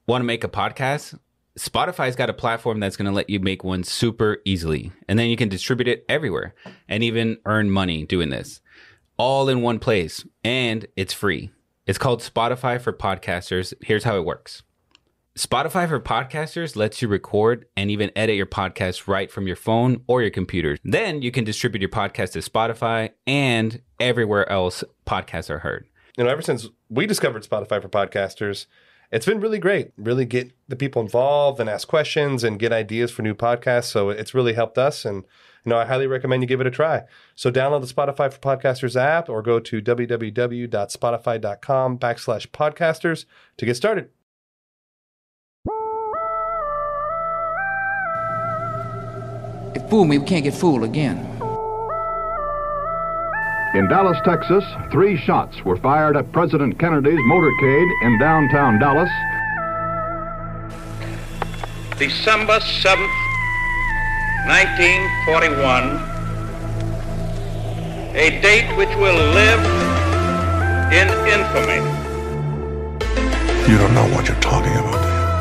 Want to make a podcast? Spotify's got a platform that's going to let you make one super easily. And then you can distribute it everywhere and even earn money doing this. All in one place. And it's free. It's called Spotify for Podcasters. Here's how it works. Spotify for Podcasters lets you record and even edit your podcast right from your phone or your computer. Then you can distribute your podcast to Spotify and everywhere else podcasts are heard. You know, ever since we discovered Spotify for Podcasters, it's been really great. Really get the people involved and ask questions and get ideas for new podcasts. So it's really helped us. And, you know, I highly recommend you give it a try. So download the Spotify for Podcasters app or go to www.spotify.com/podcasters to get started. They fooled me, we can't get fooled again. In Dallas, Texas, 3 shots were fired at President Kennedy's motorcade in downtown Dallas. December 7th, 1941, a date which will live in infamy. You don't know what you're talking about,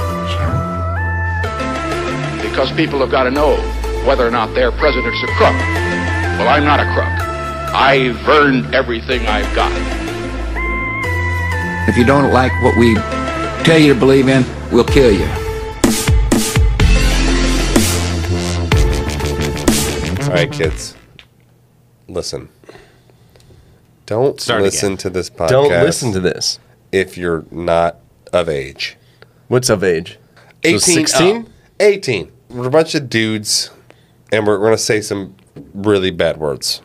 do you, sir? Because people have got to know whether or not their president's a crook. Well, I'm not a crook. I've earned everything I've got. If you don't like what we tell you to believe in, we'll kill you. All right, kids. Listen. Don't listen to this podcast. Don't listen to this. If you're not of age. What's of age? 18. So 16? 18. We're a bunch of dudes, and we're going to say some really bad words.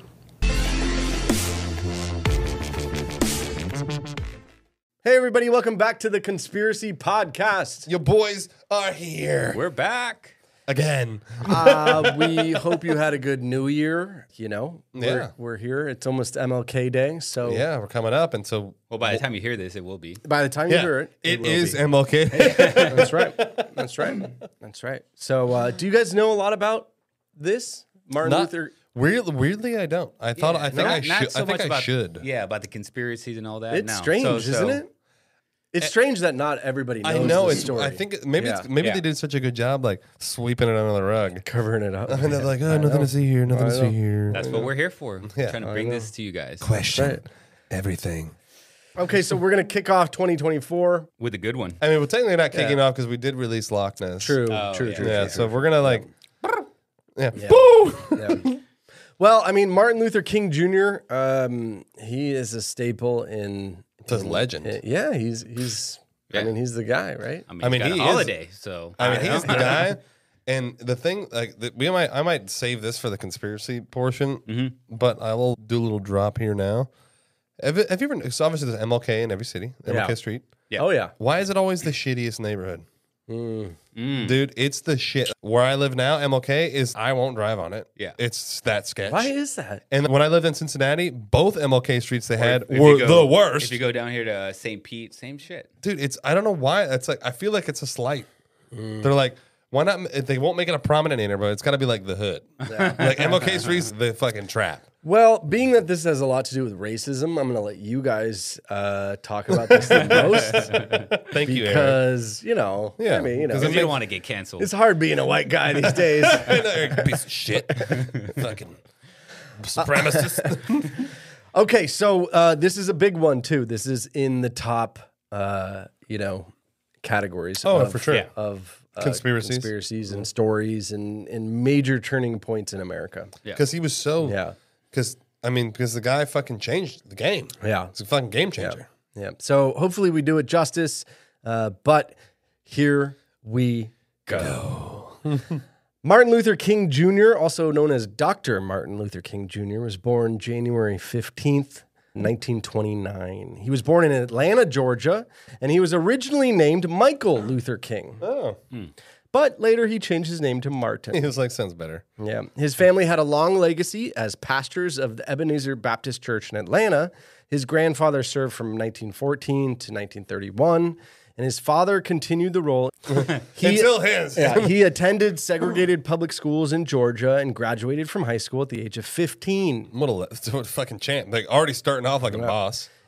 Hey, everybody. Welcome back to the Conspiracy Podcast. Your boys are here. We're back. Again. We hope you had a good New Year. You know, we're here. It's almost MLK Day. So Yeah, we're coming up. And so, Well, by the time you hear this, it will be. by the time you hear it, it will is be. MLK. That's right. That's right. That's right. So do you guys know a lot about this? Martin Luther. Weirdly, I don't. I think I about, should. Yeah, about the conspiracies and all that. It's strange, isn't it? It's strange that not everybody knows I know the it's. story. I think maybe they did such a good job, like sweeping it under the rug, covering it up. and they're like, "Oh, nothing to see here, nothing to see here." That's what we're here for. Yeah. Trying to bring this to you guys. Question everything. Okay, so we're going to kick off 2024. With a good one. I mean, we're technically not kicking off because we did release Loch Ness. True. Yeah, so we're gonna like, Well, I mean, Martin Luther King Jr. He is a staple in. It's a legend. Yeah, he's. I mean, he's the guy, right? I mean, he he holiday, so I mean, he's the guy. And the thing, like, I might save this for the conspiracy portion, but I will do a little drop here now. Have you ever? So obviously, there's MLK in every city, MLK Street. Yeah. Oh yeah. Why is it always the shittiest neighborhood? Dude, it's the shit. Where I live now, MLK is, I won't drive on it. Yeah. It's that sketch. Why is that? And when I lived in Cincinnati, both MLK streets they had were the worst. If you go down here to St. Pete, same shit. Dude, I don't know why. It's like, I feel like it's a slight. They're like, why not? They won't make it a prominent neighborhood. It's got to be like the hood. Like MLK street's the fucking trap. Well, being that this has a lot to do with racism, I'm going to let you guys talk about this the most. Thank you, Eric. Because, you know, Yeah, I mean, you know, Because you don't want to get canceled. it's hard being a white guy these days. I know, Eric, piece of shit. Fucking supremacist. Okay, so this is a big one, too. This is in the top, categories. Oh, of, for sure. Of Conspiracies. and stories and major turning points in America. Because he was so... Yeah. Because the guy fucking changed the game. Yeah. It's a fucking game changer. Yeah. So hopefully we do it justice. But here we go. Martin Luther King Jr., also known as Dr. Martin Luther King Jr., was born January 15th, 1929. He was born in Atlanta, Georgia, and he was originally named Michael Luther King. Oh. But later he changed his name to Martin. He was like, sounds better. Yeah. His family had a long legacy as pastors of the Ebenezer Baptist Church in Atlanta. His grandfather served from 1914 to 1931, and his father continued the role. Until his. He attended segregated public schools in Georgia and graduated from high school at the age of 15. What a fucking champ. Like, already starting off like a boss.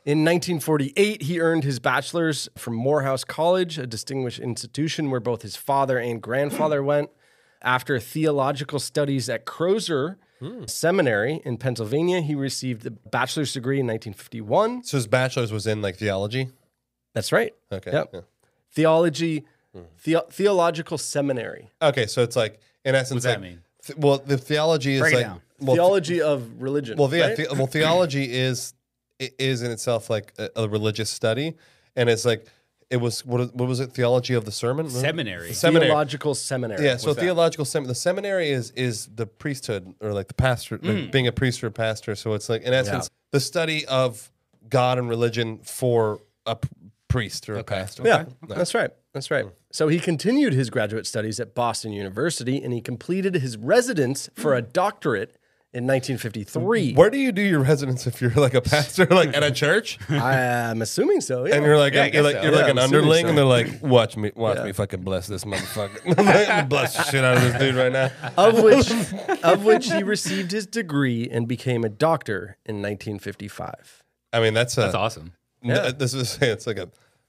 In 1948, he earned his bachelor's from Morehouse College, a distinguished institution where both his father and grandfather went. After theological studies at Crozer Seminary in Pennsylvania, he received a bachelor's degree in 1951. So his bachelor's was in like theology? That's right. Okay. Yep. Yeah. Theology, theological seminary. Okay, so it's like, in essence, What does that like, mean? Well, the theology is Break it like down. well, Theology of religion. Well, yeah, right? theology is in itself like a religious study, and it's like it was what was it? Theology of the sermon, Seminary. Theological seminary. Yeah, so What's that? theological the seminary is the priesthood or like the pastor, like being a priest or a pastor. So it's like in essence the study of God and religion for a priest or a pastor. Yeah, that's right. That's right. So he continued his graduate studies at Boston University, and he completed his residence for a doctorate in 1953. Where do you do your residence if you're like a pastor, like at a church? I'm assuming so. Yeah. And you're like Yeah, I you're guess like so. you're like Yeah, an I'm assuming underling, so. and they're like, watch me fucking bless this motherfucker. I'm gonna bless the shit out of this dude right now. of which he received his degree and became a doctor in 1955. I mean, that's awesome. Yeah. This is it's a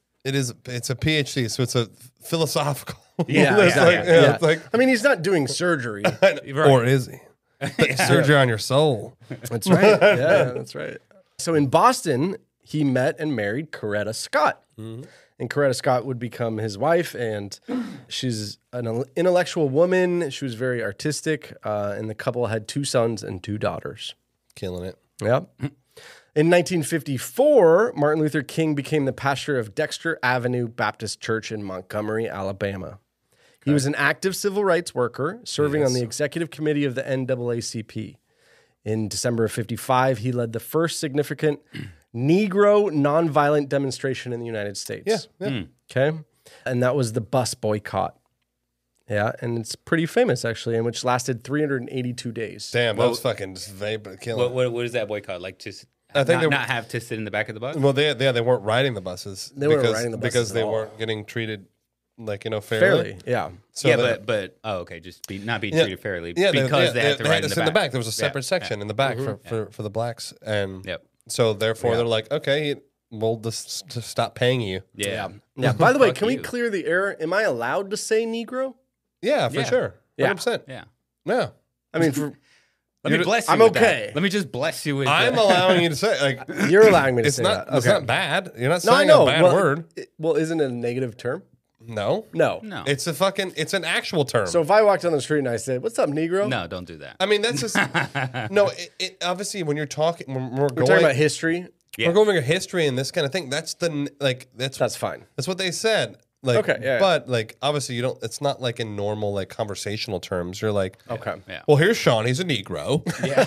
PhD, so it's a philosophical. Yeah, It's yeah, like, yeah. It's like, I mean, he's not doing surgery. or is he? Surgery on your soul. That's right. Yeah, that's right. So in Boston, he met and married Coretta Scott. And Coretta Scott would become his wife, and she's an intellectual woman. She was very artistic, and the couple had 2 sons and 2 daughters. Killing it. Yep. In 1954, Martin Luther King became the pastor of Dexter Avenue Baptist Church in Montgomery, Alabama. He was an active civil rights worker, serving on the executive committee of the NAACP. In December of 55, he led the first significant Negro nonviolent demonstration in the United States. Yeah. Okay. And that was the bus boycott. Yeah. And it's pretty famous, actually, and which lasted 382 days. Damn, that was fucking just vapor killing. What is that boycott? Like just I think they not have to sit in the back of the bus? Well, they weren't riding the buses. They weren't riding the buses because at they all. weren't getting treated like fairly. Fairly. Yeah. So yeah, they- but okay, just not being Yeah. treated fairly yeah, because they had to ride to in sit the back. There was a separate section in the back for the blacks, and Yep. so therefore they're like, okay, we'll just stop paying you. Yeah. Yeah. By the way, Fuck can we you. clear the air? Am I allowed to say Negro? Yeah, for Yeah. sure. Yeah. 100%. Yeah. Yeah. I mean, for, Let me bless you. I'm with that. okay. Let me just bless you with I'm that. allowing you to say like you're allowing me to it's say not that. it's not bad. You're not No, I saying know. a bad well, word. Well, isn't it a negative term? No. No. No. It's it's an actual term. So if I walked down the street and I said, "What's up, Negro?" No, don't do that. I mean, that's just no. It obviously when you're talking, when we're We're going talking about history. Yeah. we're going over history and this kind of thing. That's That's fine. that's what they said. Like, Okay, yeah. but like obviously you don't. It's not like in normal like conversational terms. You're like, Okay. Yeah. well, here's Sean. He's a Negro.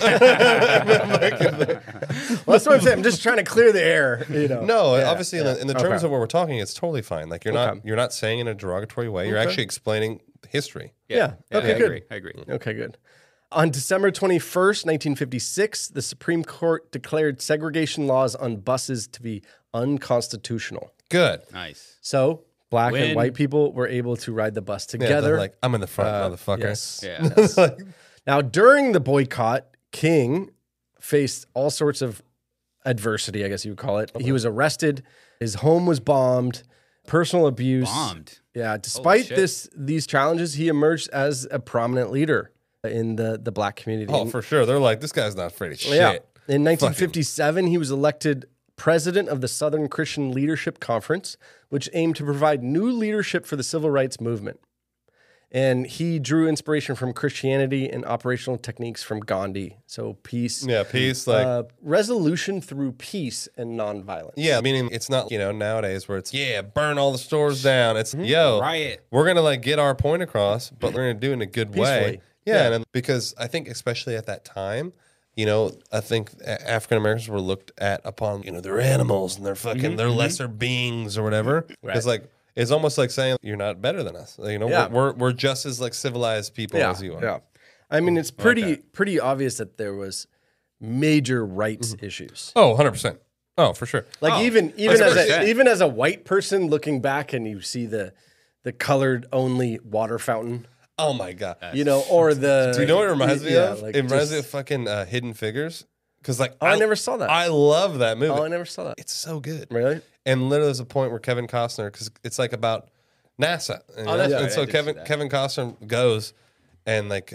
Well, that's what I'm saying. I'm just trying to clear the air. You know. No, Yeah, obviously yeah. in the terms Okay. of what we're talking, it's totally fine. Like you're not saying in a derogatory way. You're actually explaining history. Yeah. Okay. I Good. agree. I agree. Okay. Good. On December 21st, 1956, the Supreme Court declared segregation laws on buses to be unconstitutional. Good. Nice. So black and When- white people were able to ride the bus Yeah, together. they're like I'm in the front, motherfucker. Yes. Yeah. Now, during the boycott, King faced all sorts of adversity, I guess you would call it. He was arrested. His home was bombed. Personal abuse. Bombed. Yeah. Despite shit. these challenges, he emerged as a prominent leader in the black community. Oh, for sure. They're like, this guy's not afraid of shit. Yeah. In 1957, he was elected president of the Southern Christian Leadership Conference, which aimed to provide new leadership for the civil rights movement. And he drew inspiration from Christianity and operational techniques from Gandhi. So peace. Yeah, peace. Like, Resolution through peace and nonviolence. yeah, meaning it's not, nowadays where it's, burn all the stores down. It's, Riot. we're going to like get our point across, but we're going to do it in a good way. Peacefully. Yeah. And because I think, especially at that time, I think African Americans were looked at upon, they're animals and they're fucking, they're lesser beings or whatever. It's like, it's almost like saying you're not better than us. Yeah. We're just as like civilized people as you are. Yeah. I mean, it's pretty obvious that there was major rights issues. Oh, 100%. Oh, for sure. Like even percent. even as a white person looking back and you see the colored only water fountain, Oh my God. or the Do you know what it reminds me of? like It reminds me just- of fucking Hidden Figures. Because like I never saw that. I love that movie. Oh, I never saw that. It's so good. Really? And literally, there's a point where Kevin Costner, because it's like about NASA. And, that's right. and so I did see that. Kevin Costner goes, and like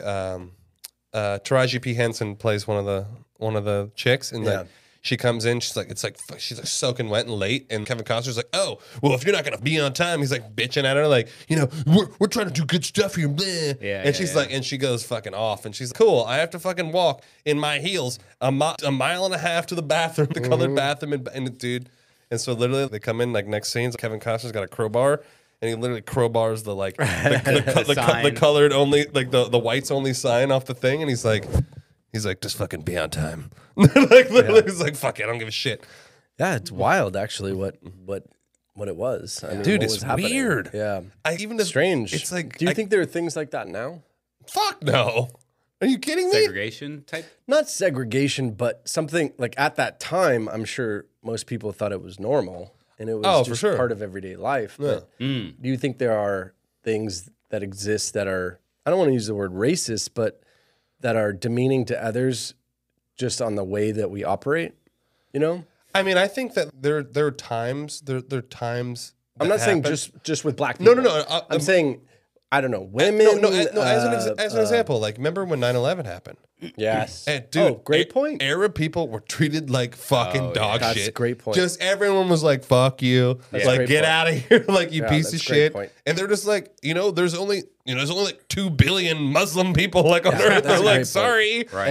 Taraji P Henson plays one of the chicks, and like she comes in, she's like soaking wet and late, and Kevin Costner's like, oh, well, if you're not gonna be on time, he's like bitching at her, like, you know, we're trying to do good stuff here, bleh. And she's like, and she goes fucking off, and she's like, cool, I have to fucking walk in my heels a mile and a half to the bathroom, the colored bathroom, and dude. And so literally they come in like next scenes. Kevin Costner's got a crowbar, and he literally crowbars the like the colored only, like the whites only sign off the thing, and he's like just fucking be on time. Like literally, he's like, fuck it, I don't give a shit. Yeah, it's wild actually what it was. I mean, dude, what it's was happening. weird. Yeah, It's strange. It's like, do you think there are things like that now? Fuck no. Are you kidding me? Segregation type? Not segregation, but something like at that time, I'm sure most people thought it was normal and it was just part of everyday life. Yeah. But do you think there are things that exist that are, I don't want to use the word racist, but that are demeaning to others just on the way that we operate, you know? I mean, I think that there are times, there are times. I'm not saying just with black people. No. I'm saying, I don't know, women. No, as an example, like, remember when 9/11 happened? Yes. And, dude, great point. Arab people were treated like fucking dog That's shit. a great point. Just everyone was like, fuck you. That's a like, great get point. out of here. Like, you piece that's of a great shit. point. And they're just like, there's only like 2 billion Muslim people like on Earth. that's They're a like, great sorry. Right.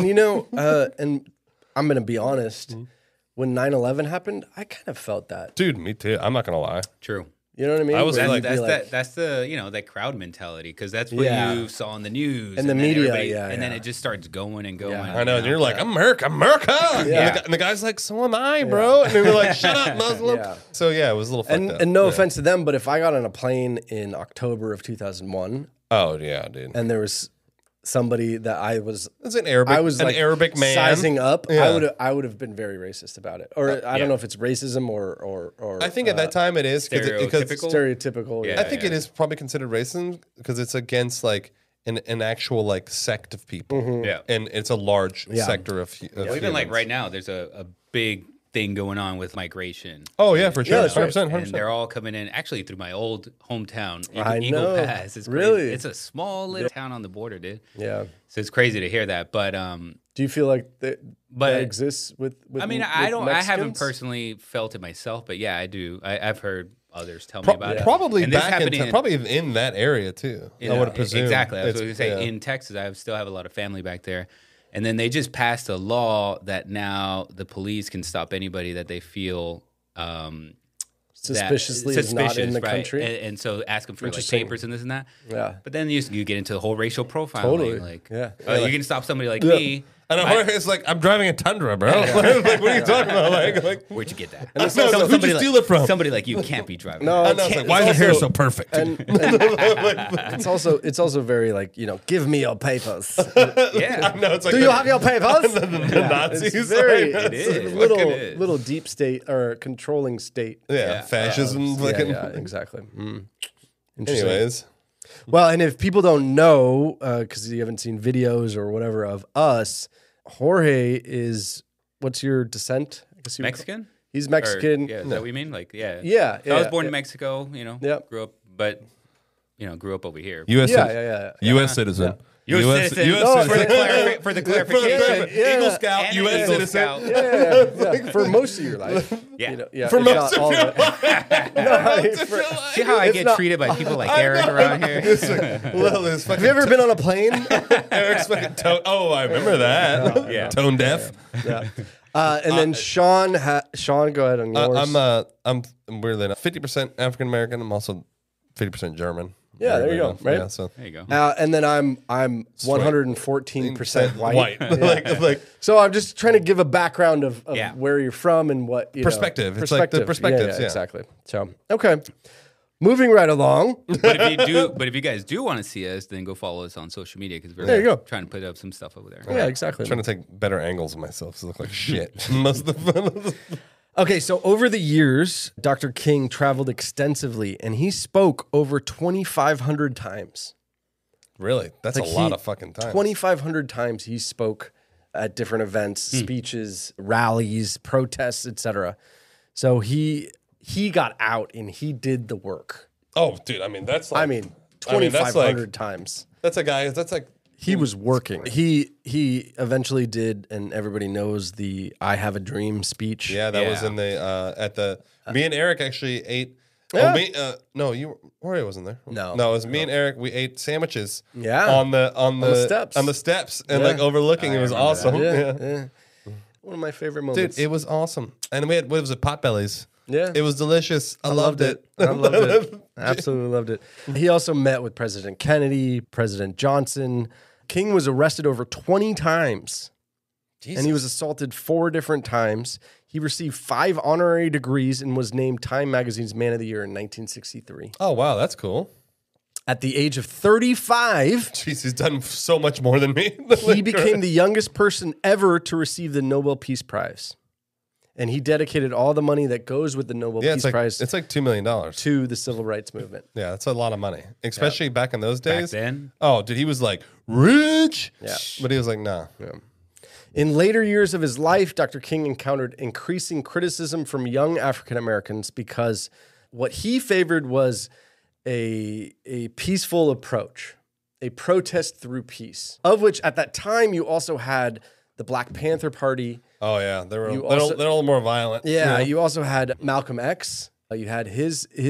And I'm going to be honest, when 9/11 happened, I kind of felt that. Dude, me too. I'm not going to lie. True. You know what I mean? I was Where like- you'd be That's the that crowd mentality, because that's what Yeah. you saw on the news And the then media, everybody- yeah, and then yeah. it just starts going and going. I know. And you're like, America. And the guy's like, so am I, bro. And they're like, shut up, Muslim. Yeah. So, yeah, it was a little fucked up. and no Yeah. offense to them, but if I got on a plane in October of 2001 Oh, yeah, dude. and there was somebody that I was It's an Arabic man. sizing up, Yeah. I would have been very racist about it. Or I don't know if it's racism or I think at that time it is because Stereotypical? stereotypical. Yeah. I think it is probably considered racism because it's against like an actual like sect of people. Yeah. And it's a large sector of Well, even like humans. right now, there's a big thing going on with migration. Oh yeah, for sure. Yeah, that's right. 100%, And 100%. they're all coming in actually through my old hometown, I Eagle know. Pass. It's Really? crazy. It's a small little town on the border, dude. Yeah. So it's crazy to hear that. But Do you feel like that But- exists with I mean, with I haven't Mexicans? personally felt it myself, but yeah, I do. I've heard others tell me about it. Probably And this back happened in probably in that area too. You I know, would presume. Exactly. I was going to say, yeah. in Texas, I still have a lot of family back there. And then they just passed a law that now the police can stop anybody that they feel suspiciously is not in the right? country. And so ask them for like Interesting. papers and this and that. Yeah. But then you get into the whole racial profiling. Totally. Like, Yeah. you can stop somebody like me. And it's like I'm driving a Tundra, bro. Like, what are you talking about? Like Where'd you get that? no, so who'd you steal it from? Somebody like you can't be driving. No, I know, it's like, why is your hair so perfect? And it's also very like, give me your papers. Yeah. No, it's like Do you have your papers? the Nazis? It's very Like, It it's is. a little Fucking is. little deep state or controlling state. yeah, fascism. Yeah, fucking. yeah, exactly. Interesting. Anyways, Well, and if people don't know, because you haven't seen videos or whatever of us, Jorge is, what's your descent? I guess you would call- Mexican? He's Mexican. Or, yeah, is that what you mean? Like, yeah. Yeah, So I was yeah, born in yeah. Mexico, Yep. grew up, but, grew up over here. U.S. Yeah. U.S. citizen. U.S. citizen. US For citizen. for the clarification. Yeah. Eagle Scout, And U.S. Eagle citizen. Scout. Yeah. For most of your life. Yeah. For most of all your life. See how I It's get not- treated by people like Eric around here? Well, this fucking Have you ever been on a plane? Eric's fucking tone. I remember that. Yeah. Tone deaf. Yeah. And then Sean, go ahead on yours. I'm weirdly enough 50% African American. I'm also 50% German. Yeah, there you Weirdly go, enough. right? Yeah, so There you go. And then I'm 114% white. like So I'm just trying to give a background of Yeah. where you're from and what Perspective. It's like the perspectives, yeah. exactly. So okay, moving right along. But if you guys do want to see us, then go follow us on social media because we're There you go. trying to put up some stuff over there. Yeah, exactly. trying to take better angles of myself so I look like shit. Most of the Okay, so over the years, Dr. King traveled extensively, and he spoke over 2,500 times. Really, that's Like a lot of fucking time. 2,500 times he spoke at different events, speeches, rallies, protests, etc. So he got out and he did the work. Oh, dude, I mean, that's like... 2,500 times. That's a guy, that's like... He was working. He eventually did, and everybody knows the "I Have a Dream" speech. Yeah, that was in the at the. Me and Eric actually ate. Yeah. Oh, me. No, Ori wasn't there. No. it was me and Eric. We ate sandwiches. Yeah. on the steps. and like overlooking. It was awesome. Yeah. One of my favorite moments. Dude, it was awesome. And we had what was it? Potbellies. Yeah. It was delicious. I loved it. I loved it. Absolutely loved it. He also met with President Kennedy, President Johnson. King was arrested over 20 times. Jesus. And he was assaulted 4 different times. He received 5 honorary degrees and was named Time Magazine's Man of the Year in 1963. Oh, wow. That's cool. At the age of 35, jeez, he's done so much more than me. He became the youngest person ever to receive the Nobel Peace Prize. And he dedicated all the money that goes with the Nobel Peace Prize. It's like $2 million to the civil rights movement. Yeah, that's a lot of money, especially back in those days. Back then? Oh, dude, he was like rich. Yeah, but he was like, nah. Yeah. In later years of his life, Dr. King encountered increasing criticism from young African Americans because what he favored was a peaceful approach, a protest through peace, of which at that time you also had the Black Panther Party. Oh yeah, they're a little more violent. Yeah, you also had Malcolm X. You had his. He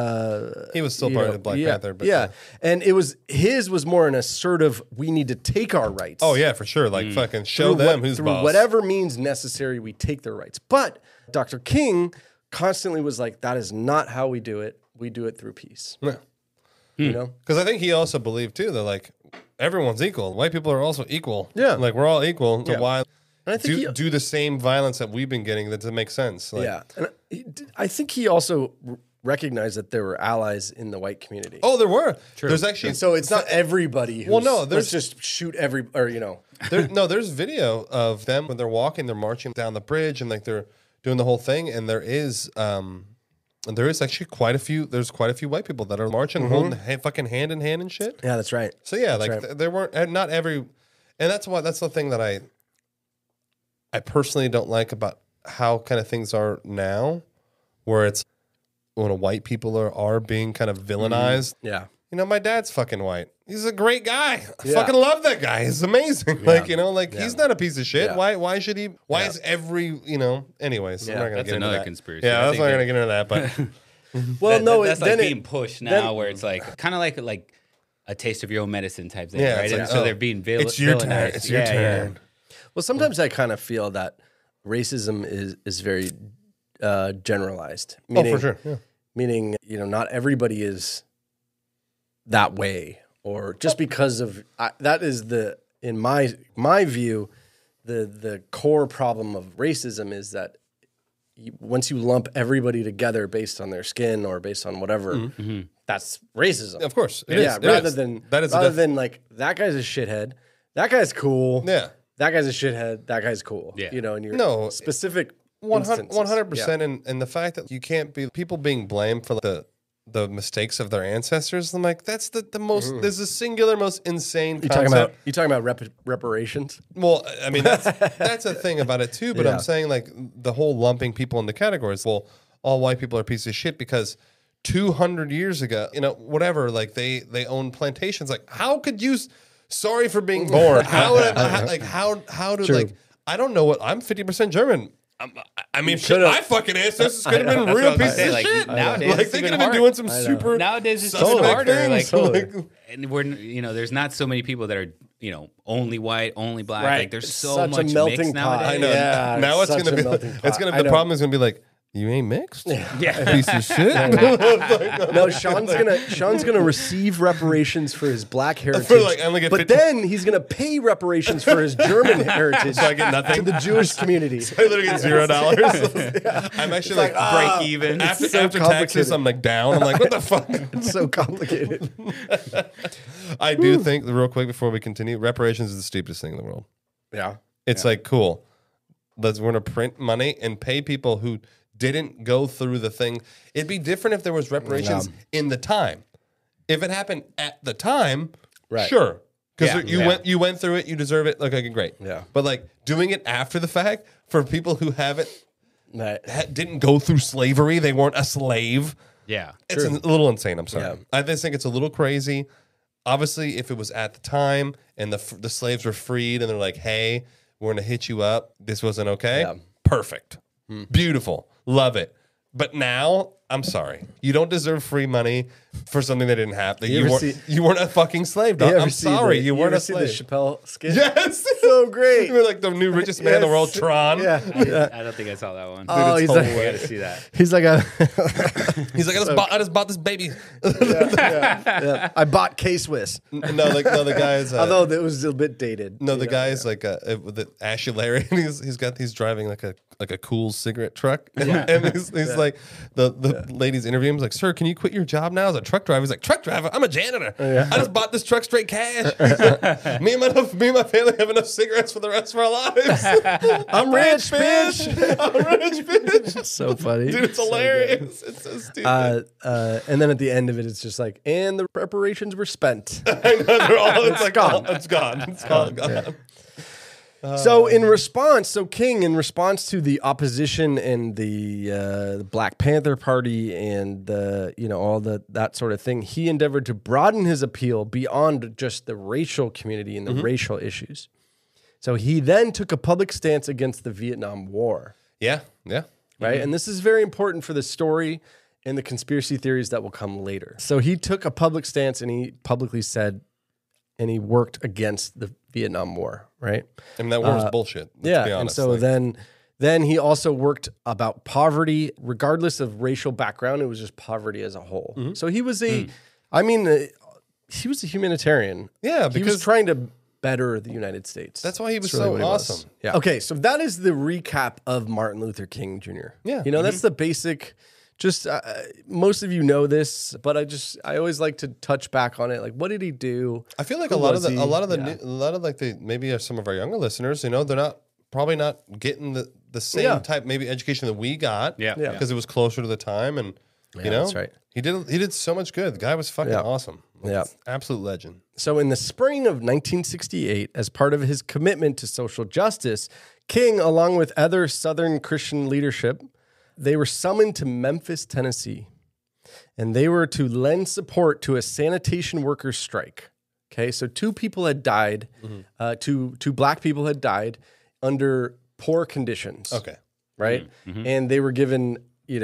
was still part of the Black Panther, but and his was more an assertive. We need to take our rights. Oh yeah, for sure. Like fucking show them who's boss. Whatever means necessary, we take their rights. But Dr. King constantly was like, that is not how we do it. We do it through peace. Yeah. You know, because I think he also believed too that like everyone's equal. White people are also equal. Yeah, like we're all equal. So why? And I think do the same violence that we've been getting. That doesn't make sense. Like, yeah, and I think he also recognized that there were allies in the white community. Oh, there were. True. There's actually so it's not everybody. Who's, there's just shoot every or you know. There's video of them when they're walking, they're marching down the bridge, and like they're doing the whole thing, and there is actually quite a few. There's quite a few white people that are marching, holding fucking hand in hand and shit. Yeah, that's right. So yeah, there weren't not every, and that's the thing that I personally don't like about how kind of things are now, where it's when white people are being kind of villainized. Yeah. You know, my dad's fucking white. He's a great guy. I fucking love that guy. He's amazing. Like, you know, like he's not a piece of shit. Yeah. Why should he? Why is every, you know, anyways. I'm not gonna that's get into another that. conspiracy. Yeah, that's not going to get into that. But well, that's like being pushed now, where it's like kind of like a taste of your own medicine type thing, right? Like, and so they're being it's your turn. It's your turn. Yeah. Well, sometimes I kind of feel that racism is very generalized. Meaning, for sure. Yeah. Meaning, you know, not everybody is that way, or just because of that is in my view, the core problem of racism is that once you lump everybody together based on their skin or based on whatever, that's racism. Of course, rather than like that guy's a shithead, that guy's cool. Yeah. That guy's a shithead. That guy's cool. Yeah. You know, and your specific 100%. And the fact that you can't be people being blamed for the mistakes of their ancestors. I'm like, that's the most. There's a singular most insane concept. You talking about reparations? Well, I mean that's a thing about it too. But I'm saying like the whole lumping people into categories. Well, all white people are pieces of shit because 200 years ago, you know, whatever. Like they owned plantations. Like how could you? Sorry for being born. How would how do like I don't know what I'm 50% German. I mean, shit, my fucking ancestors could have been real pieces of shit. Nowadays, like they could have been doing some super. Nowadays, it's even harder. Things. Like, and we're there's not so many people that are only white, only black. Right. Like there's so such much a melting mix pot. nowadays. I know. Yeah, now it's gonna be. The problem is gonna be like. You ain't mixed? Yeah. Piece of shit. No, Sean's gonna receive reparations for his black heritage. But then he's gonna pay reparations for his German heritage. So I get nothing to the Jewish community. So I literally get $0. I'm actually like break even. After taxes, I'm like down. I'm like, what the fuck? It's so complicated. I do think, real quick before we continue, reparations is the stupidest thing in the world. Yeah. It's like, cool. We're gonna print money and pay people who didn't go through the thing. It'd be different if there was reparations in the time. If it happened at the time, sure. Because you went through it, you deserve it. Like, okay, great. Yeah. But like doing it after the fact for people who haven't didn't go through slavery, they weren't a slave. Yeah. It's a little insane. I'm sorry. Yeah. I just think it's a little crazy. Obviously, if it was at the time and the slaves were freed and they're like, hey, we're going to hit you up. This wasn't okay. Yeah. Perfect. Beautiful. Love it. But now, I'm sorry. You don't deserve free money for something that didn't happen. You weren't a fucking slave, dog. I'm sorry. You weren't a slave. See the Chappelle skit? Yes. So great. You were like the new richest man in the world, Tron. Yeah. I don't think I saw that one. Dude, he's like, I gotta see that. He's like, I just bought this baby. I bought K-Swiss. No, the guy's. Although it was a bit dated. No, the guy's like with Ashy Larry, and he's driving like a cool cigarette truck, and he's like the lady's interviewing him. He's like, "Sir, can you quit your job now as a truck driver?" He's like, "Truck driver? I'm a janitor. I just bought this truck straight cash. me and my family have enough cigarettes for the rest of our lives. I'm rich, bitch. I'm rich, bitch." So funny, dude. It's hilarious. It's so stupid. And then at the end of it, it's just like, and the preparations were spent. I know, it's like gone. It's gone. It's all gone. So in response to the opposition and the Black Panther Party and that sort of thing, he endeavored to broaden his appeal beyond just the racial community and the racial issues. So he then took a public stance against the Vietnam War. Yeah. Right? And this is very important for the story and the conspiracy theories that will come later. So he took a public stance and he publicly said, and he worked against the Vietnam War, right? I mean, that war was bullshit. Let's be honest. And so then he also worked about poverty, regardless of racial background. It was just poverty as a whole. So he was he was a humanitarian. Yeah, he because was trying to better the United States. That's why he was so awesome. Yeah. Okay, so that is the recap of Martin Luther King Jr. Yeah. That's the basic. Just most of you know this, but I always like to touch back on it. Like, what did he do? I feel like a lot of maybe some of our younger listeners, they're probably not getting the same type maybe education that we got. Yeah. Because it was closer to the time, and that's right. He did so much good. The guy was fucking awesome. Yeah, absolute legend. So in the spring of 1968, as part of his commitment to social justice, King, along with other Southern Christian leadership, they were summoned to Memphis, Tennessee, and they were to lend support to a sanitation workers' strike. Okay, so two people had died, two black people had died under poor conditions. Okay, right, and they were given,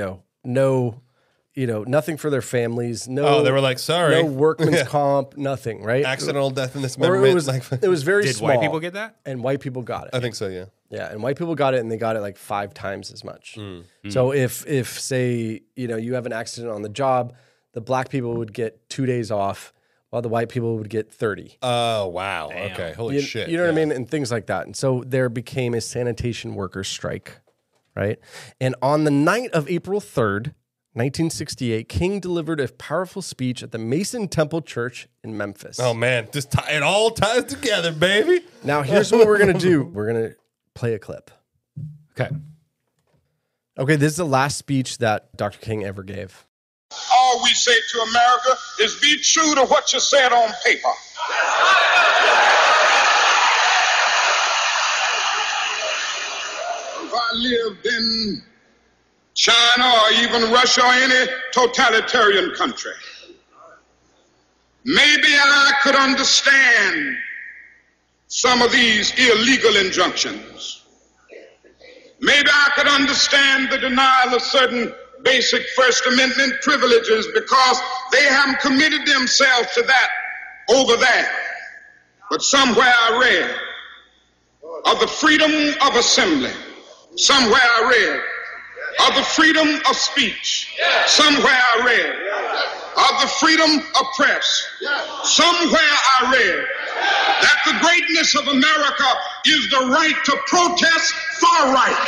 nothing for their families. No, they were like, sorry, no workman's comp, nothing. Right, accidental death in this member. It was very Did small. white people get that? And white people got it. I think so. Yeah. Yeah, and white people got it, and they got it like 5 times as much. So if say you have an accident on the job, the black people would get 2 days off, while the white people would get 30. Oh wow! Damn. Okay, holy shit! You know what I mean, and things like that. And so there became a sanitation workers' strike, right? And on the night of April 3rd, 1968, King delivered a powerful speech at the Mason Temple Church in Memphis. Oh man, it all ties together, baby. Now here's what we're gonna do. We're gonna play a clip. Okay, this is the last speech that Dr. King ever gave. All we say to America is be true to what you said on paper. If I lived in China or even Russia or any totalitarian country, maybe I could understand some of these illegal injunctions. Maybe I could understand the denial of certain basic First Amendment privileges because they haven't committed themselves to that over there. But somewhere I read of the freedom of assembly. Somewhere I read of the freedom of speech. Somewhere I read of the freedom of press. Somewhere I read that the greatness of America is the right to protest far right.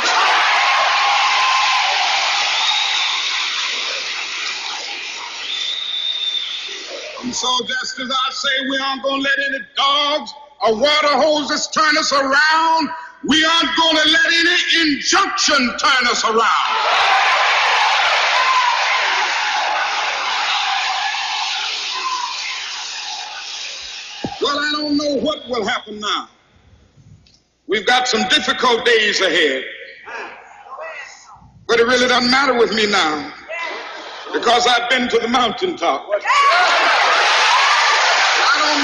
And so just as I say we aren't going to let any dogs or water hoses turn us around, we aren't going to let any injunction turn us around. Well, I don't know what will happen now. We've got some difficult days ahead. But it really doesn't matter with me now because I've been to the mountaintop. I don't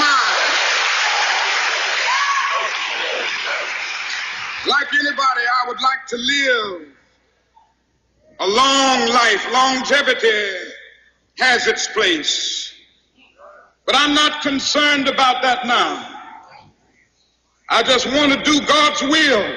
mind. Like anybody, I would like to live a long life. Longevity has its place. But I'm not concerned about that now. I just want to do God's will.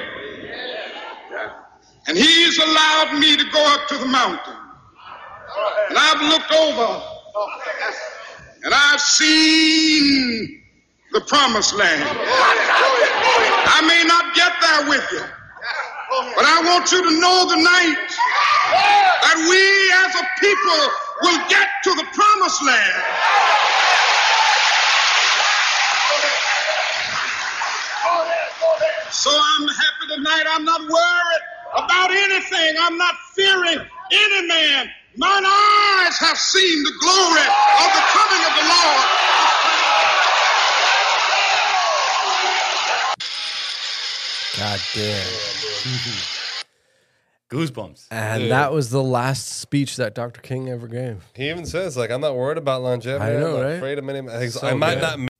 And He's allowed me to go up to the mountain. And I've looked over and I've seen the promised land. I may not get there with you, but I want you to know tonight that we as a people will get to the promised land. So I'm happy tonight. I'm not worried about anything. I'm not fearing any man. Mine eyes have seen the glory of the coming of the Lord. God damn. Goosebumps. And that was the last speech that Dr. King ever gave. He even says, like, I'm not worried about longevity. I know, I'm not right? afraid of many things. So I might good. not.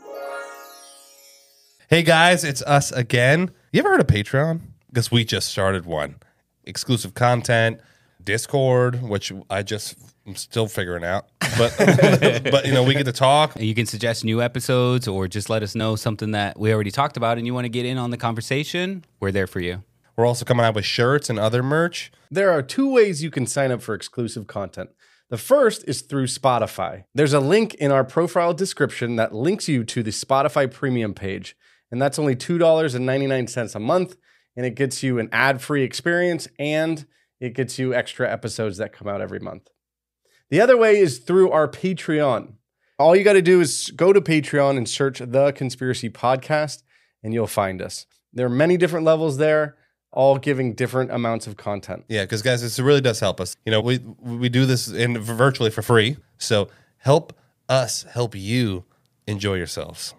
Hey guys, it's us again. You ever heard of Patreon? Because we just started one. Exclusive content, Discord, which I'm still figuring out. But but you know, we get to talk. You can suggest new episodes or just let us know something that we already talked about and you want to get in on the conversation. We're there for you. We're also coming out with shirts and other merch. There are two ways you can sign up for exclusive content. The first is through Spotify. There's a link in our profile description that links you to the Spotify premium page. And that's only $2.99 a month. And it gets you an ad-free experience and it gets you extra episodes that come out every month. The other way is through our Patreon. All you got to do is go to Patreon and search The Conspiracy Podcast and you'll find us. There are many different levels there, all giving different amounts of content. Yeah, because guys, this really does help us. You know, we do this virtually for free. So help us help you enjoy yourselves.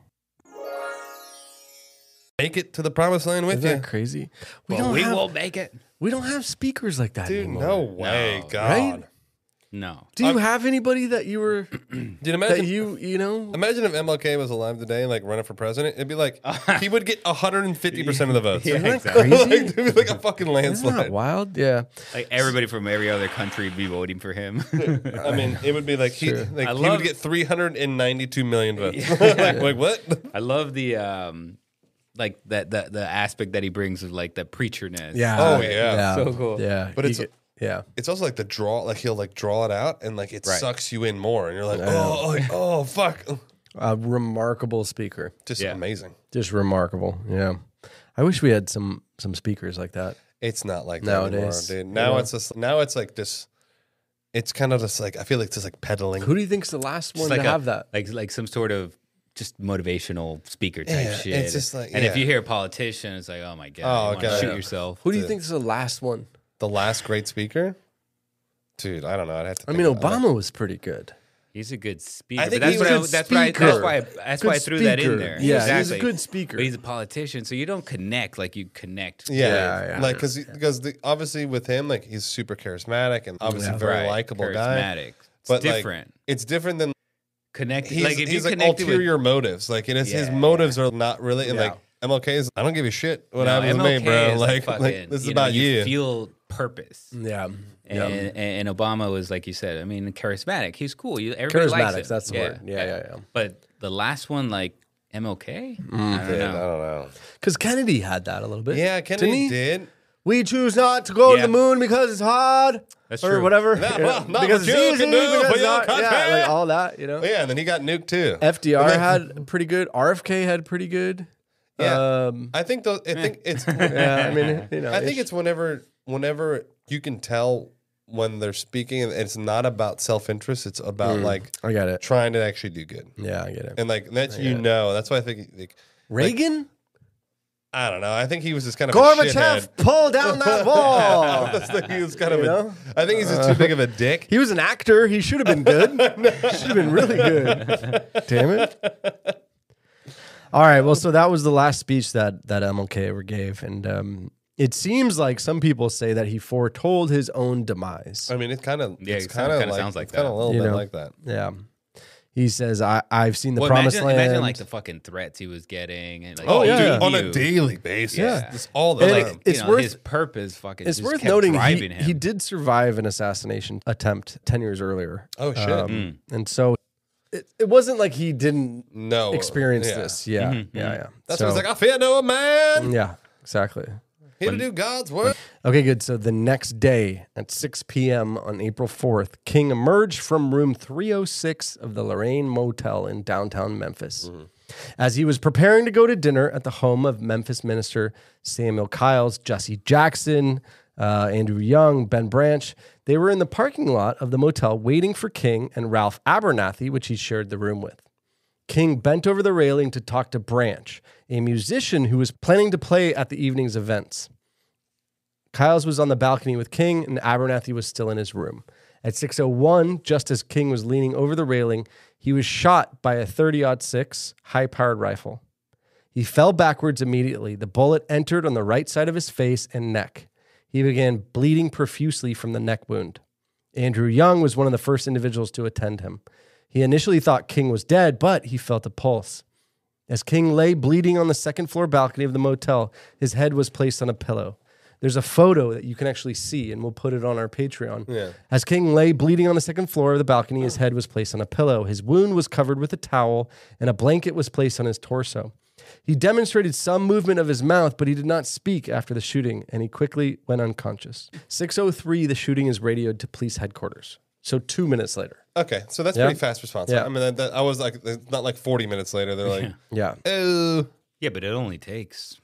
Make it to the promised land with Isn't you. that crazy? We will make it. We don't have speakers like that Dude, anymore. no way, No. God. Right? No. Do you have anybody that you were Dude, that imagine, you know? imagine if MLK was alive today, like running for president. It'd be like he would get 150% of the votes. Yeah, Isn't that exactly. crazy? Like, it'd be like a fucking Isn't that landslide. wild? Yeah. Like everybody from every other country would be voting for him. I mean, it would be like he love- would get 392 million votes. like what? I love the like the aspect that he brings of like the preacherness. Yeah. Oh, yeah. So cool. Yeah. But it's yeah. it's also like the draw. Like he'll like draw it out, and like it Right. sucks you in more, and you're like, oh, fuck, A remarkable speaker. just Yeah. amazing. Just remarkable. Yeah. I wish we had some speakers like that. It's not like that Nowadays, anymore, dude. you know? It's like this. It's kind of just like I feel like it's just like peddling. Who do you think's the last one Just like to have that? like some sort of just motivational speaker type Yeah, shit. it's just like- and if yeah. you hear a politician, it's like, oh my god, Oh, you want to God. shoot Yeah. yourself. Who do you think's the last one? The last great speaker, dude. I don't know. I'd have to. I think mean, about it. Obama was pretty good. He's a good speaker. I think but he was a good that's speaker. why Good I threw that in speaker. there. Yeah, exactly. he's a good speaker. But he's a politician, so you don't connect like you connect. Yeah, Yeah, like because obviously with him, like he's super charismatic and obviously Yeah. very Right. likable guy. Charismatic. It's But like, different. it's different than Connected. he's Like if he's you like connected ulterior motives. Like it is his Yeah. motives are not really and Yeah. like MLK's. I don't give a shit what with happens to me, MLK bro. is Like, fucking, this is you know, about you. feel purpose. Yeah. And Obama was like you said. I mean, charismatic. He's cool. Everybody likes Charismatic, him. that's the word. Yeah. But the last one, like MLK, I don't Dude, I know. don't know. Because Kennedy had that a little bit. Yeah, Didn't Kennedy he? did. We choose not to go to Yeah. the moon because it's hard. That's or true. whatever. Not- Yeah, not because what it's you easy. can do Because for it's your not- country. yeah, like all that, you know. Yeah, and then he got nuked too. FDR had pretty good. RFK had pretty good. Yeah. I think those. I think it's. Yeah, I mean, you know, I think it's whenever you can tell when they're speaking, and it's not about self-interest. It's about like I got it. trying to actually do good, Yeah, I get it. and like that's that's why I think like, Reagan, I don't know. I think he was just kind of a Gorbachev, shithead. pull down that wall. I think he was kind of You know? I think he's just too big of a dick. He was an actor. He should have been good. Should have been really good. Damn it. All right. Well, so that was the last speech that MLK ever gave, and it seems like some people say that he foretold his own demise. I mean, it kind of sounds like it's kind of a little bit like that. Yeah. He says, I've seen the promised land. Imagine like the fucking threats he was getting. And like, dude, on a daily basis. Yeah. Just all the time. It's worth his purpose fucking. It's just worth kept noting driving him. he did survive an assassination attempt 10 years earlier. Oh, shit. And so it wasn't like he didn't experience yeah. this. Yeah. Yeah. That's what he's like, I fear no man. Yeah, exactly. Here to do God's work. Okay, good. So the next day at 6 p.m. on April 4th, King emerged from room 306 of the Lorraine Motel in downtown Memphis. As he was preparing to go to dinner at the home of Memphis minister Samuel Kyles, Jesse Jackson, Andrew Young, Ben Branch, they were in the parking lot of the motel waiting for King and Ralph Abernathy, which he shared the room with. King bent over the railing to talk to Branch, a musician who was planning to play at the evening's events. Kyles was on the balcony with King, and Abernathy was still in his room. At 6:01, just as King was leaning over the railing, he was shot by a .30-06 high-powered rifle. He fell backwards immediately. The bullet entered on the right side of his face and neck. He began bleeding profusely from the neck wound. Andrew Young was one of the first individuals to attend him. He initially thought King was dead, but he felt a pulse. As King lay bleeding on the second-floor balcony of the motel, his head was placed on a pillow. There's a photo that you can actually see, and we'll put it on our Patreon. Yeah. As King lay bleeding on the second floor of the balcony, his head was placed on a pillow. His wound was covered with a towel, and a blanket was placed on his torso. He demonstrated some movement of his mouth, but he did not speak after the shooting, and he quickly went unconscious. 6:03, the shooting is radioed to police headquarters. So 2 minutes later. Okay, so that's pretty fast response. Yeah. I mean, I was like, it's not like 40 minutes later. They're like, Yeah. oh. Yeah, but it only takes,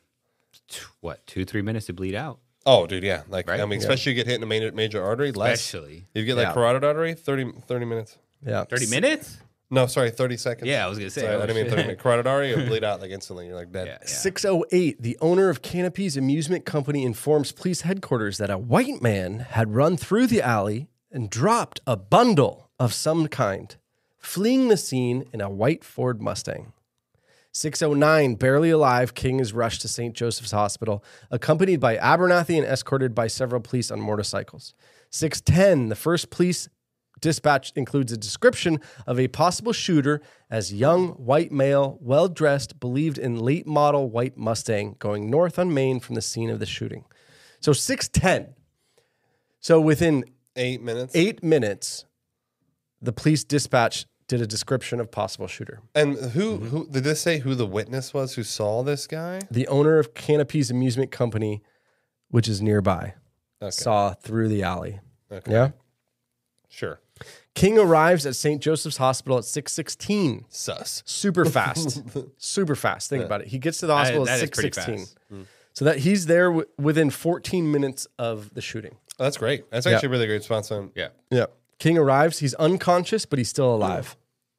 2-3 minutes to bleed out. Oh, dude, yeah. Like, Right? I mean, especially you get hit in a major artery. Especially. If you get like carotid artery, 30 minutes. Yeah. 30 minutes? No, sorry, 30 seconds. Yeah, I was going to say. Sorry, I oh, didn't mean shit. 30 minutes. Carotid artery, you'll bleed out like instantly. You're like dead. Yeah. 6:08, the owner of Canopy's amusement company informs police headquarters that a white man had run through the alley and dropped a bundle of some kind, fleeing the scene in a white Ford Mustang. 6:09, barely alive, King is rushed to St. Joseph's Hospital, accompanied by Abernathy and escorted by several police on motorcycles. 6:10, the first police dispatch includes a description of a possible shooter as young, white male, well-dressed, believed in late model white Mustang going north on Main from the scene of the shooting. So 6:10. So within 8 minutes. 8 minutes, the police dispatch did a description of possible shooter. And who did this say who the witness was who saw this guy? The owner of Canopy's amusement company, which is nearby, saw through the alley. Okay. Yeah? Sure. King arrives at St. Joseph's Hospital at 6:16. Sus. Super fast. Super fast. Think about it. He gets to the hospital That at is pretty 6:16. fast. So that he's there within 14 minutes of the shooting. Oh, that's great. That's actually a really great response on. Yeah. Yeah. King arrives. He's unconscious, but he's still alive.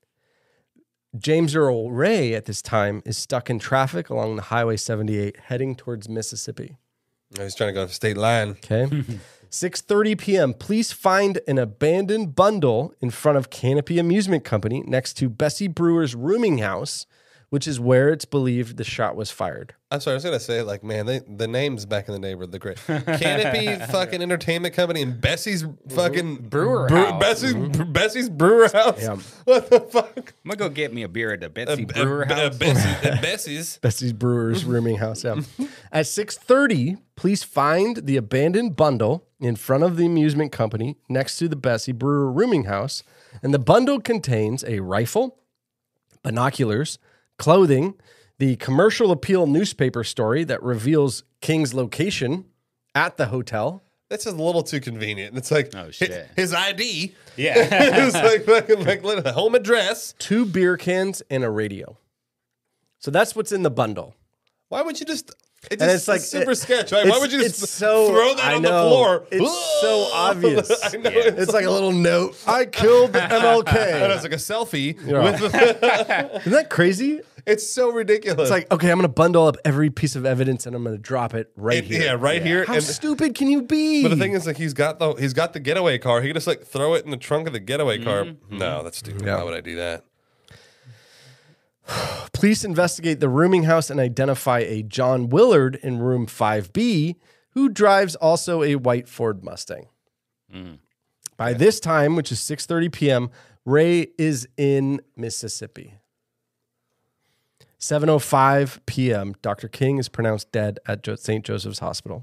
James Earl Ray at this time is stuck in traffic along the Highway 78 heading towards Mississippi. He's trying to go to the state line. Okay. 6:30 p.m. Police find an abandoned bundle in front of Canopy Amusement Company next to Bessie Brewer's rooming house, which is where it's believed the shot was fired. I'm sorry, I was going to say, like, man, the names back in the day were the great. Canopy fucking entertainment company and Bessie's fucking Brewer house. Bessie's brewer house. Yeah. What the fuck? I'm going to go get me a beer at the Betsy Brewer house. Bessie's. Bessie's Brewer's rooming house. Yeah. At 6:30, police find the abandoned bundle in front of the amusement company next to the Bessie Brewer rooming house, and the bundle contains a rifle, binoculars, clothing, the Commercial Appeal newspaper story that reveals King's location at the hotel. That's just a little too convenient. It's like Oh, shit. his ID. Yeah. It's like fucking like home address. 2 beer cans and a radio. So that's what's in the bundle. Why would you just? It And just, it's like super sketch. Right? Why would you just throw that on the floor? It's so obvious. I know. Yeah. It's like a little note. I killed MLK. And it's like a selfie. Yeah. Isn't that crazy? It's so ridiculous. It's like, okay, I'm going to bundle up every piece of evidence and I'm going to drop it right here. Yeah, right here. How And, stupid can you be? but the thing is, like, he's got the getaway car. He can just like throw it in the trunk of the getaway car. No, that's stupid. Yeah. Why would I do that? Police investigate the rooming house and identify a John Willard in room 5B, who drives also a white Ford Mustang. By this time, which is 6:30 p.m., Ray is in Mississippi. 7:05 p.m., Dr. King is pronounced dead at St. Joseph's Hospital.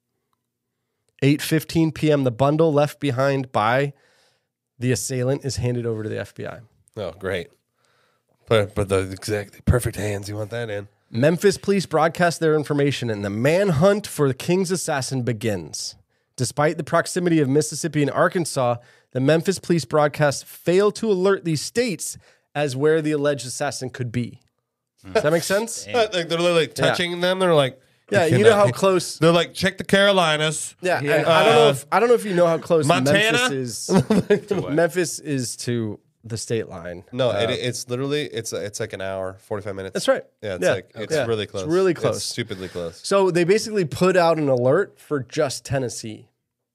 8:15 p.m., the bundle left behind by the assailant is handed over to the FBI. Oh, great. But the exactly perfect hands. You want that in. Memphis police broadcast their information, and the manhunt for the King's assassin begins. Despite the proximity of Mississippi and Arkansas, the Memphis police broadcast failed to alert these states as where the alleged assassin could be. Does that make sense? Like they're literally touching them. They're like, yeah, you know how close. They're like, check the Carolinas. Yeah, and I don't know if you know how close Montana? Memphis is. Memphis is to the state line. No, it's literally it's like an hour, 45 minutes. That's right. Yeah, it's really close. It's really close. It's stupidly close. So they basically put out an alert for just Tennessee.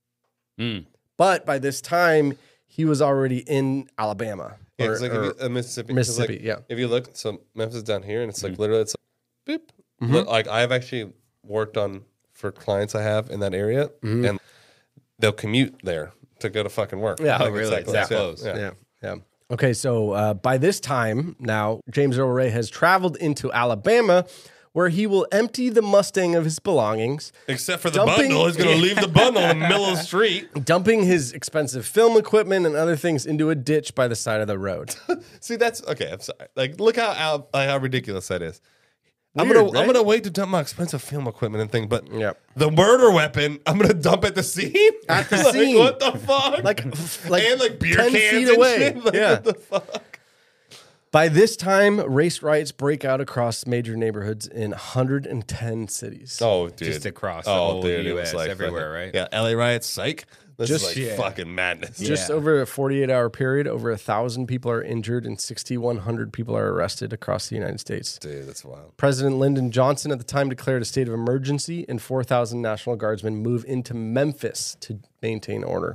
But by this time, he was already in Alabama. Yeah, it's like Mississippi. Mississippi, like, yeah. If you look, so Memphis is down here, and it's like literally, it's like, beep. Like I've actually worked on for clients I have in that area, and they'll commute there to go to fucking work. Yeah, like, really? It's that close. Yeah. Okay, so by this time now, James Earl Ray has traveled into Alabama, where he will empty the Mustang of his belongings. Except for the bundle. He's going to leave the bundle in the middle of the street. Dumping his expensive film equipment and other things into a ditch by the side of the road. See, that's okay. I'm sorry. Like, look how ridiculous that is. Weird, I'm right? gonna wait to dump my expensive film equipment and thing, but Yep. the murder weapon I'm gonna dump at the scene. At the Like, scene. what the fuck? like and like beer 10 cans feet and away. shit. Like, Yeah. what the fuck? By this time, race riots break out across major neighborhoods in 110 cities. Oh, dude. Just across the whole it U.S., was like everywhere, right? Yeah, LA riots, psych. This Just- is like fucking madness. Just over a 48-hour period, over 1,000 people are injured and 6,100 people are arrested across the United States. Dude, that's wild. President Lyndon Johnson at the time declared a state of emergency, and 4,000 National Guardsmen move into Memphis to maintain order.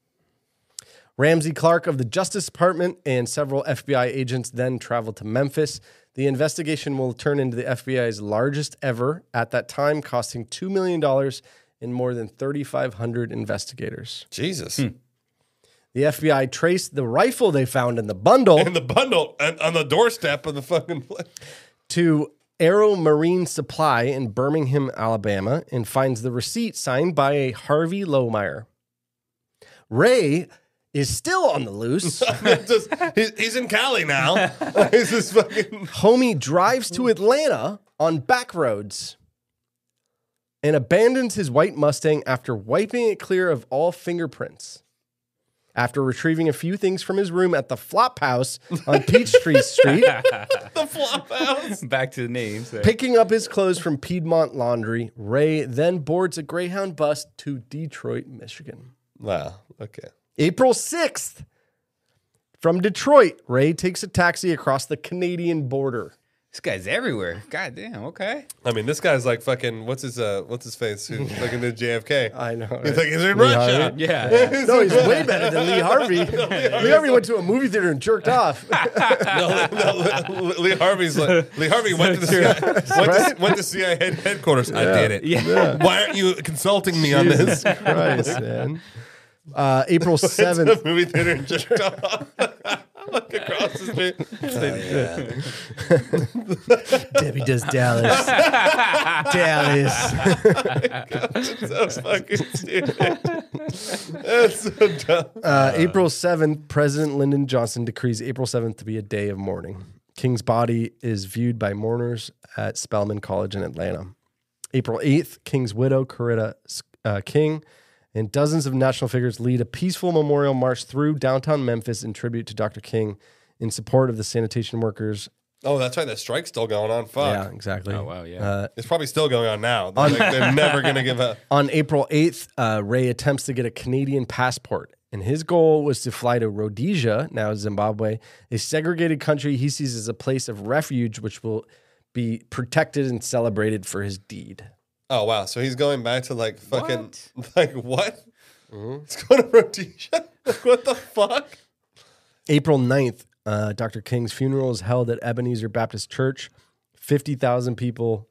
Ramsey Clark of the Justice Department and several FBI agents then traveled to Memphis. The investigation will turn into the FBI's largest ever at that time, costing $2 million and more than 3,500 investigators. Jesus. The FBI traced the rifle they found in the bundle And the bundle on the doorstep of the fucking place. to Aero Marine Supply in Birmingham, Alabama, and finds the receipt signed by a Harvey Lohmeyer. Ray is still on the loose. He's in Cali now. He's just fucking. Homie drives to Atlanta on back roads and abandons his white Mustang after wiping it clear of all fingerprints. After retrieving a few things from his room at the Flop House on Peachtree Street, The flop house. Back to the names. picking up his clothes from Piedmont Laundry, Ray then boards a Greyhound bus to Detroit, Michigan. Wow. Okay. April 6th, from Detroit, Ray takes a taxi across the Canadian border. This guy's everywhere. God damn. Okay. I mean, this guy's like fucking. What's his face? Who's fucking did JFK? I know. He's like, he's in Lee Russia. Harvey? Yeah. No, he's way better than Lee Harvey. Lee Harvey went to a movie theater and jerked off. Lee Harvey's like Lee Harvey went to the CIA, went to CIA headquarters. I did it. Yeah. Why aren't you consulting me on this? Christ, man. April To 7th. a movie theater and jerked off. Look across the street. Debbie does Dallas. Dallas. So fucking stupid. That's so dumb. April 7th, President Lyndon Johnson decrees April 7th to be a day of mourning. King's body is viewed by mourners at Spelman College in Atlanta. April 8th, King's widow, Coretta King, and dozens of national figures lead a peaceful memorial march through downtown Memphis in tribute to Dr. King in support of the sanitation workers. Oh, that's right. That strike's still going on. Fuck. Yeah, exactly. Oh, wow. Yeah. It's probably still going on now. They're never going to give up. On April 8th, Ray attempts to get a Canadian passport, and his goal was to fly to Rhodesia, now Zimbabwe, a segregated country he sees as a place of refuge which will be protected and celebrated for his deed. Oh, wow. So he's going back to like fucking, like what? He's going to Rhodesia? Like, what the fuck? April 9th, Dr. King's funeral is held at Ebenezer Baptist Church. 50,000 people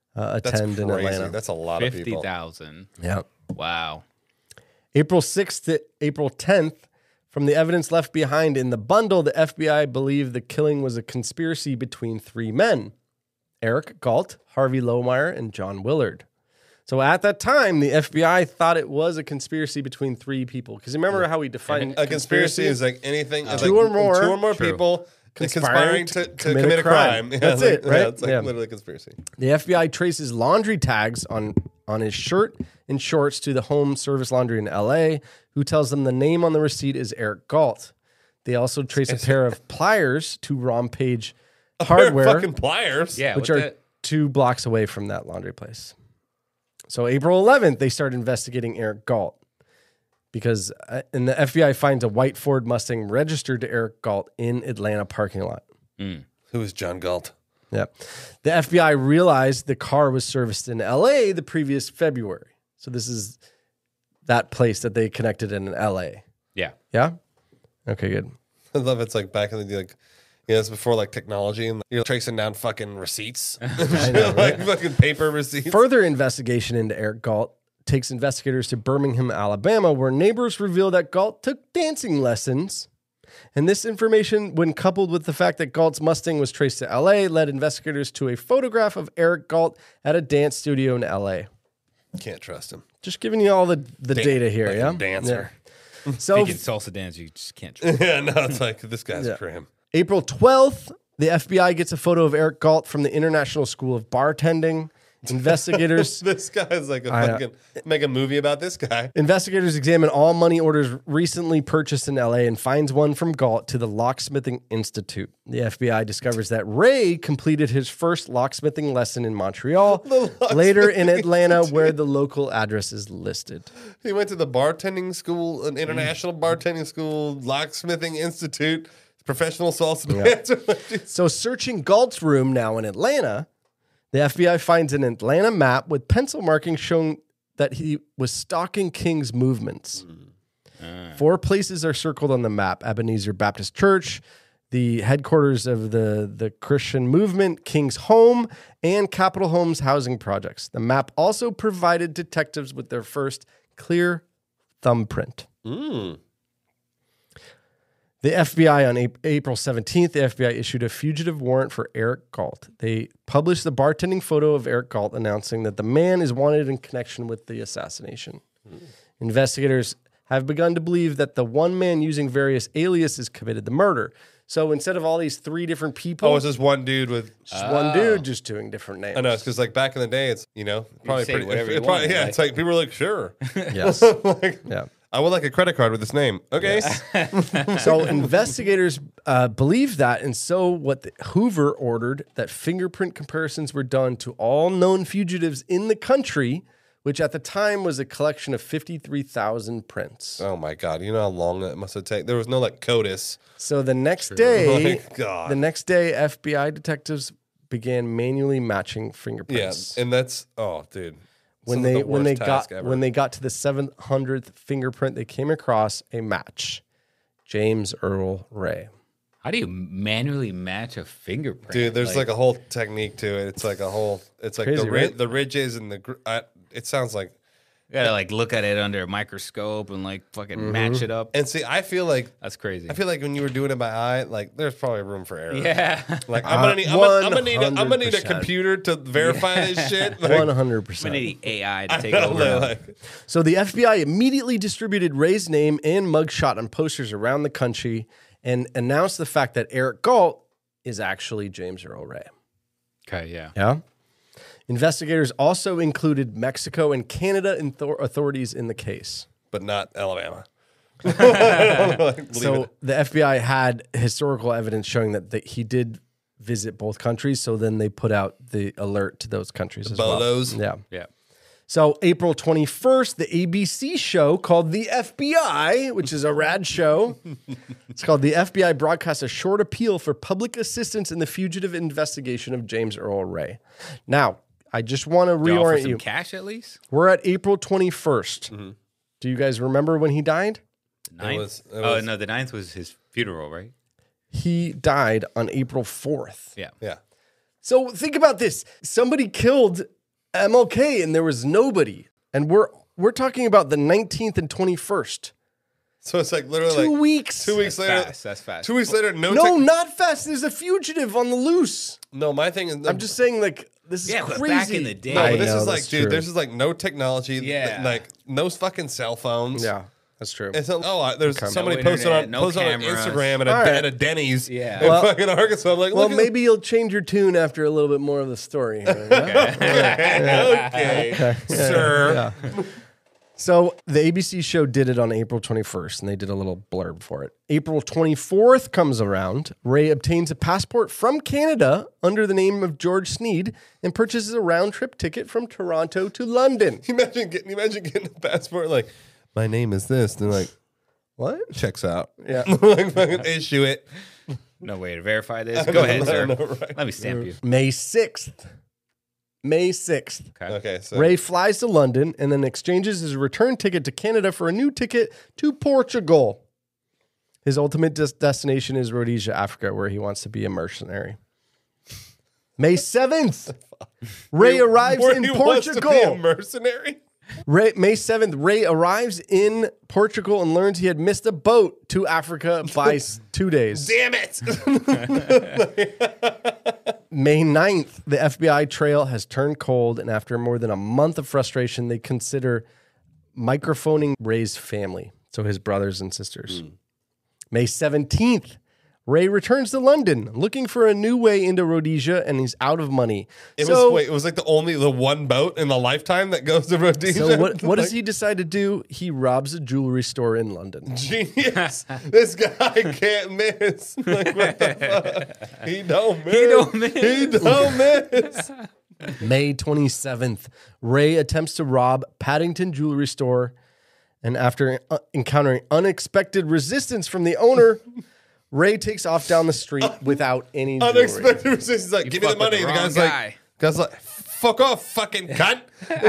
attend in Atlanta. That's a lot of people. 50,000. Yeah. Wow. April 6th to April 10th, from the evidence left behind in the bundle, the FBI believed the killing was a conspiracy between 3 men: Eric Galt, Harvey Lohmeyer, and John Willard. So at that time, the FBI thought it was a conspiracy between 3 people. Because remember how we defined a conspiracy is like anything, two or more people conspiring to commit a crime. Yeah, That's it, right? Yeah, it's like literally a conspiracy. The FBI traces laundry tags on his shirt and shorts to the Home Service Laundry in L.A., who tells them the name on the receipt is Eric Galt. They also trace a pair of pliers to Rompage Hardware, fucking pliers, which are 2 blocks away from that laundry place. So April 11th, they start investigating Eric Galt because and the FBI finds a white Ford Mustang registered to Eric Galt in Atlanta parking lot. Who is John Galt? Yeah. The FBI realized the car was serviced in LA the previous February. So this is that place that they connected in LA. Yeah. Yeah? Okay, good. I love it's like back in the day, like, it's before like technology and you're tracing down fucking receipts. I know, right? Like fucking paper receipts. Further investigation into Eric Galt takes investigators to Birmingham, Alabama, where neighbors reveal that Galt took dancing lessons. And this information, when coupled with the fact that Galt's Mustang was traced to LA, led investigators to a photograph of Eric Galt at a dance studio in LA. Can't trust him. Just giving you all the data here, like yeah? a dancer. Yeah. So If you can salsa dance, you just can't trust Yeah, no, it's like this guy's for him. April 12th, the FBI gets a photo of Eric Galt from the International School of Bartending. Investigators... This guy's like a fucking... Make a movie about this guy. Investigators examine all money orders recently purchased in LA and finds one from Galt to the Locksmithing Institute. The FBI discovers that Ray completed his first locksmithing lesson in Montreal, later in Atlanta, where the local address is listed. He went to the bartending school, an international bartending school, locksmithing institute, professional salsa dancer. So searching Galt's room now in Atlanta, the FBI finds an Atlanta map with pencil markings showing that he was stalking King's movements. 4 places are circled on the map: Ebenezer Baptist Church, the headquarters of the Christian movement, King's home, and Capitol Homes housing projects. The map also provided detectives with their first clear thumbprint. The FBI on April 17th, the FBI issued a fugitive warrant for Eric Galt. They published the bartending photo of Eric Galt, announcing that the man is wanted in connection with the assassination. Investigators have begun to believe that the one man using various aliases committed the murder. So instead of all these 3 different people, it's just one dude with just one dude just doing different names. I know, it's because like back in the day, it's probably say pretty. whatever you Probably, want, yeah, like- it's like people were like, sure, Yes. yeah. I would like a credit card with this name. Okay. So investigators believe that, and so Hoover ordered that fingerprint comparisons were done to all known fugitives in the country, which at the time was a collection of 53,000 prints. Oh my God! You know how long that must have taken? There was no like CODIS. So the next day, Oh my God. FBI detectives began manually matching Yeah, fingerprints. and that's dude. When they got to the 700th fingerprint, they came across a match. James Earl Ray. How do you manually match a fingerprint? Dude, there's like a whole technique to it. It's like Crazy, right? the ridges and it sounds like. You gotta like look at it under a microscope and like fucking match it up. And see, I feel like That's crazy. I feel like when you were doing it by eye, like there's probably room for error. Yeah. Like I'm gonna need a 100%. computer to verify this shit. Like, 100%. We need AI to take it over. like, So the FBI immediately distributed Ray's name and mugshot on posters around the country and announced the fact that Eric Galt is actually James Earl Ray. Okay, yeah. Yeah. Investigators also included Mexico and Canada authorities in the case. but not Alabama. So the FBI had historical evidence showing that he did visit both countries. So then they put out the alert to those countries as Bolos. well. Yeah. Yeah. So April 21st, the ABC show called The FBI, which is a rad show. It's called The FBI broadcasts a short appeal for public assistance in the fugitive investigation of James Earl Ray. Now, I just want to They offer reorient some you. cash at least? We're at April 21st. Do you guys remember when he died? Ninth? It was- No, the 9th was his funeral, right? He died on April 4th. Yeah. Yeah. So think about this. Somebody killed MLK and there was nobody. And we're talking about the 19th and 21st. So it's like literally 2 weeks. 2 weeks later. That's fast. 2 weeks later, No, not fast. There's a fugitive on the loose. No, my thing is, I'm just saying, like, this is crazy. But back in the day. no, I but this know, is like, that's dude, true. there's just like no technology, Yeah. like no fucking cell phones. Yeah, that's true. It's there's somebody No posted internet, on no posted on cameras. Instagram at All right. at a Denny's Yeah. in Well- fucking Arkansas. I'm like, Well, look at maybe you'll change your tune after a little bit more of the story here. Yeah? okay, sir. Yeah. So the ABC show did it on April 21st, and they did a little blurb for it. April 24th comes around. Ray obtains a passport from Canada under the name of George Sneed and purchases a round-trip ticket from Toronto to London. Imagine getting a passport like, my name is this. They're like, What? checks out. Yeah. Like fucking issue it. No way to verify this. Go ahead, sir. know, right? Let me stamp you. May 6th. May 6th. Okay, so Ray flies to London and then exchanges his return ticket to Canada for a new ticket to Portugal. His ultimate destination is Rhodesia, Africa, where he wants to be a mercenary. May 7th, Ray arrives where in he wants to be a Portugal. mercenary. May 7th, Ray arrives in Portugal and learns he had missed a boat to Africa by 2 days. Damn it! May 9th, the FBI trail has turned cold, and after more than a month of frustration, they consider microphoning Ray's family, so his brothers and sisters. May 17th, Ray returns to London looking for a new way into Rhodesia, and he's out of money. It was like the one boat in the lifetime that goes to Rhodesia. So what does he decide to do? He robs a jewelry store in London. Genius! This guy can't miss. Like what the fuck? He don't miss. He don't miss. May 27th, Ray attempts to rob Paddington Jewelry Store, and after encountering unexpected resistance from the owner, Ray takes off down the street without any jewelry. Unexpected resistance. He's like, give me the money. The guy's like, fuck off, fucking cunt.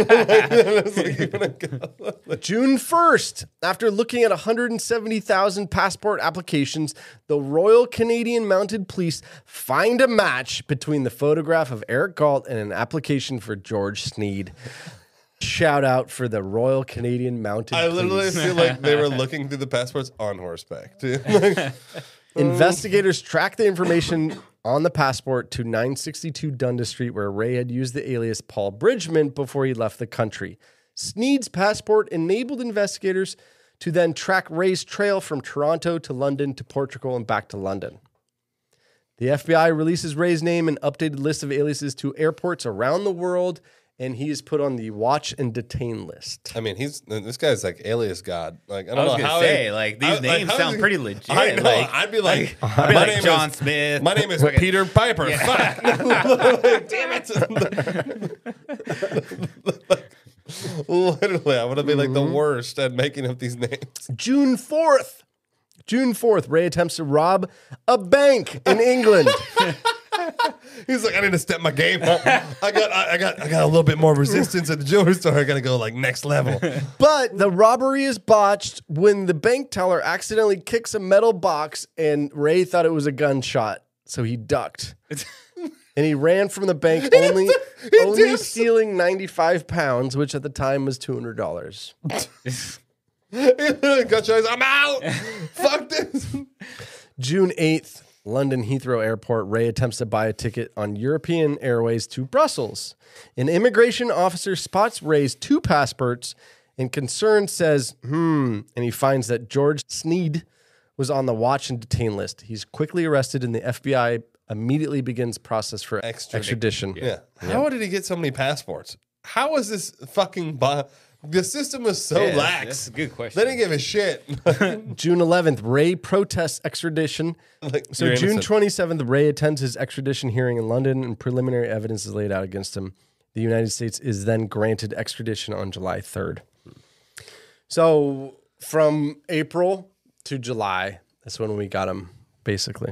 June 1st, after looking at 170,000 passport applications, the Royal Canadian Mounted Police find a match between the photograph of Eric Galt and an application for George Sneed. Shout out for the Royal Canadian Mounted I literally Police. feel like they were looking through the passports on horseback, too. Investigators tracked the information on the passport to 962 Dundas Street, where Ray had used the alias Paul Bridgman before he left the country. Sneed's passport enabled investigators to then track Ray's trail from Toronto to London to Portugal and back to London. The FBI releases Ray's name and updated list of aliases to airports around the world, and he is put on the watch and detain list. I mean, this guy's like alias god. Like I I don't was know gonna how say, like, these names sound pretty legit. I know. Like, I'd be like, I'd be my like name John is, Smith. My name is Fucking- Peter Piper. Fuck. Like, damn it. Literally, I want to be like the worst at making up these names. June 4th, Ray attempts to rob a bank in England. He's like, I need to step my game up. I got a little bit more resistance at the jewelry store. I got to go like next level. But the robbery is botched when the bank teller accidentally kicks a metal box and Ray thought it was a gunshot, so he ducked. And he ran from the bank only stealing 95 pounds, which at the time was $200. Gunshots, I'm out. Fuck this. June 8th, London Heathrow Airport, Ray attempts to buy a ticket on European Airways to Brussels. An immigration officer spots Ray's 2 passports and concerned says, and he finds that George Sneed was on the watch and detain list. He's quickly arrested and the FBI immediately begins process for extradition. Yeah. How did he get so many passports? How is this fucking... The system was so lax. That's a good question. They didn't give a shit. June 11th, Ray protests extradition. So you're June innocent. 27th, Ray attends his extradition hearing in London and preliminary evidence is laid out against him. The United States is then granted extradition on July 3rd. So from April to July, that's when we got him, basically.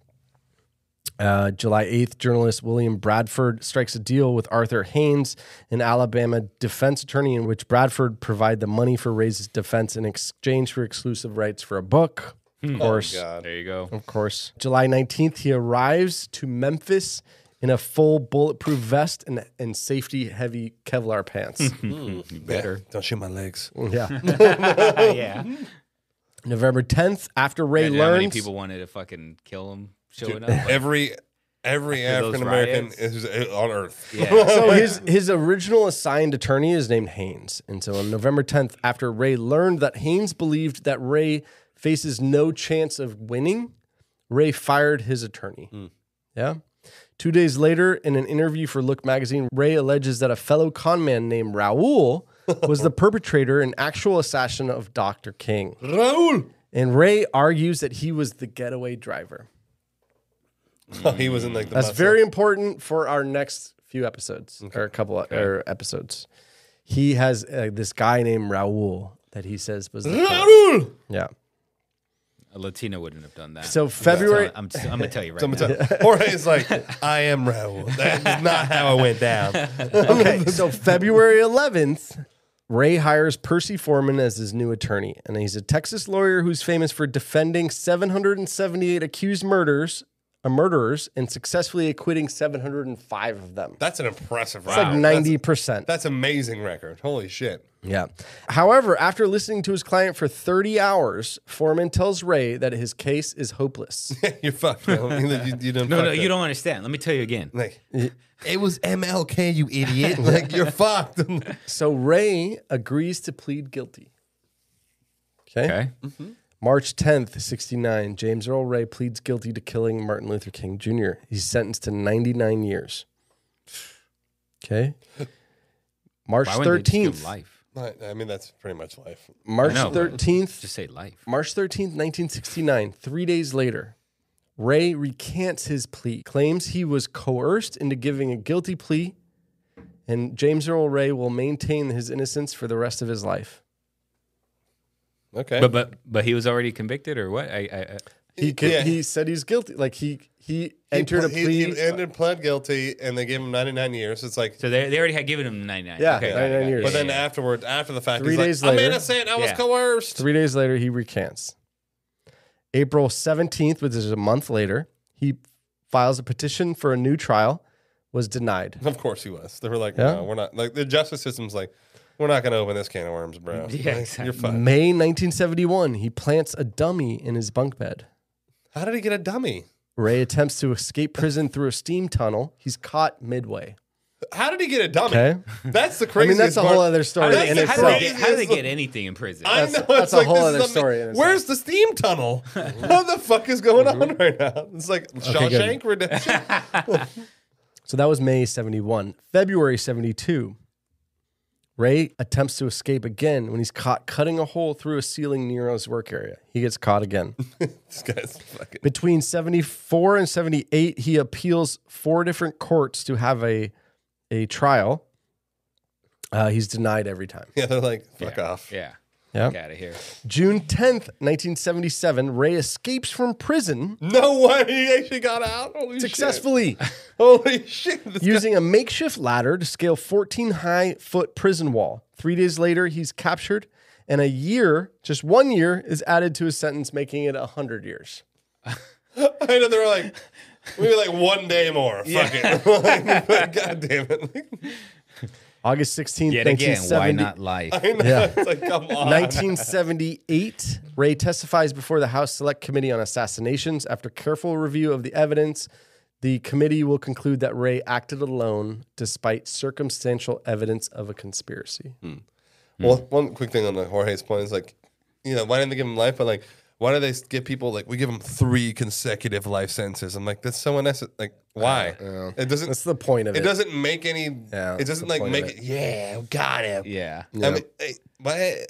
July 8th, journalist William Bradford strikes a deal with Arthur Haynes, an Alabama defense attorney, in which Bradford provide the money for Ray's defense in exchange for exclusive rights for a book. Of course. Oh, God. There you go. Of course. July 19th, he arrives to Memphis in a full bulletproof vest and safety heavy Kevlar pants. You better. Don't shoot my legs. Yeah. Yeah. November 10th, after Ray Imagine how many learns. people wanted to fucking kill him showing up. Every African American riots. is on Earth. Yeah. So his original assigned attorney is named Haynes. And so on November 10th, after Ray learned that Haynes believed that Ray faces no chance of winning, Ray fired his attorney. Yeah. 2 days later, in an interview for Look magazine, Ray alleges that a fellow conman named Raul was the perpetrator and actual assassin of Dr. King. Raul. And Ray argues that he was the getaway driver. Oh, he was in like the That's Mustang. very important for our next few episodes or a couple or episodes. He has this guy named Raul that he says was the Raul. yeah. A Latino wouldn't have done that. So February, I'm going to tell you right now. Jorge's like, I am Raul. That is not how it went down. okay, so February 11th, Ray hires Percy Foreman as his new attorney, and he's a Texas lawyer who's famous for defending 778 accused murderers and successfully acquitting 705 of them. That's an impressive It's record. like 90%. That's amazing record. Holy shit. Yeah. However, after listening to his client for 30 hours, Foreman tells Ray that his case is hopeless. You're fucked. You don't. No, you don't understand. Let me tell you again. Like, it was MLK, you idiot. Like, you're fucked. So Ray agrees to plead guilty. Okay. March 10th, 69, James Earl Ray pleads guilty to killing Martin Luther King Jr. He's sentenced to 99 years. Okay. March Why wouldn't they just give 13th. life? I mean, that's pretty much life. March I know, but 13th. Just say life. March 13th, 1969, 3 days later, Ray recants his plea, claims he was coerced into giving a guilty plea, and James Earl Ray will maintain his innocence for the rest of his life. Okay. But he was already convicted or what? He said he's guilty. Like he entered a plea. He pled guilty, and they gave him 99 years. It's like, So they already had given him the 99. Yeah, Okay, 99 got it. years. but then afterwards, after the fact, 3 he's days like, later- I'm innocent. I was Yeah. coerced. 3 days later, he recants. April 17th, which is a month later, he files a petition for a new trial, was denied. Of course he was. They were like, Yeah. no, we're not. Like, the justice system's like, we're not going to open this can of worms, bro. Yeah, Like, exactly. You're fine. May 1971, he plants a dummy in his bunk bed. How did he get a dummy? Ray attempts to escape prison through a steam tunnel. He's caught midway. How did he get a dummy? Okay. That's the I craziest mean, that's a part. whole other story That's in the How itself. do they get anything in prison? I That's- know. that's It's a like, whole this other is the- story in itself. Where's the steam tunnel? What the fuck is going on right now? It's like Shawshank Redemption. So that was May 71. February 72. Ray attempts to escape again when he's caught cutting a hole through a ceiling near his work area. He gets caught again. This guy's fucking. Between 74 and 78, he appeals 4 different courts to have a trial. He's denied every time. Yeah, they're like, fuck off. Yeah. Yeah. Get out of here. June 10th, 1977, Ray escapes from prison No way. He actually got out. Holy successfully shit. Holy shit. This using a makeshift ladder to scale 14-high-foot prison wall. 3 days later, he's captured, and just 1 year, is added to his sentence, making it 100 years. I know they were like, maybe like 1 day more. Fuck it. Like, God damn it. August 16th, Yet again, why 1970. not life? I know. Yeah. It's like, come on. 1978, Ray testifies before the House Select Committee on Assassinations. After careful review of the evidence, the committee will conclude that Ray acted alone despite circumstantial evidence of a conspiracy. Well, one quick thing on the Jorge's point is like, why didn't they give him life? But like, why do they give people like we give them 3 consecutive life sentences? I'm like, that's so unnecessary. Like, why? It doesn't. That's the point of it. It doesn't make any. Yeah, it that's doesn't the like point make of it. Yeah, got him. Yeah. I mean, why?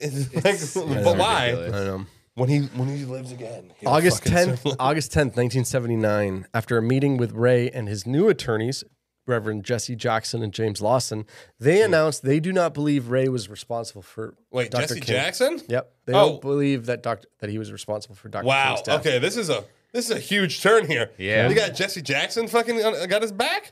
But why? ridiculous. I know. When he lives again. he'll August fucking 10th, serve- August 10th, 1979, after a meeting with Ray and his new attorneys, Reverend Jesse Jackson and James Lawson, they announced they do not believe Ray was responsible for Wait, Dr. Jesse King. Jackson? Yep. They Oh. don't believe that that he was responsible for Dr. Wow. King's death. Okay, this is a huge turn here. Yeah. You got Jesse Jackson fucking got his back.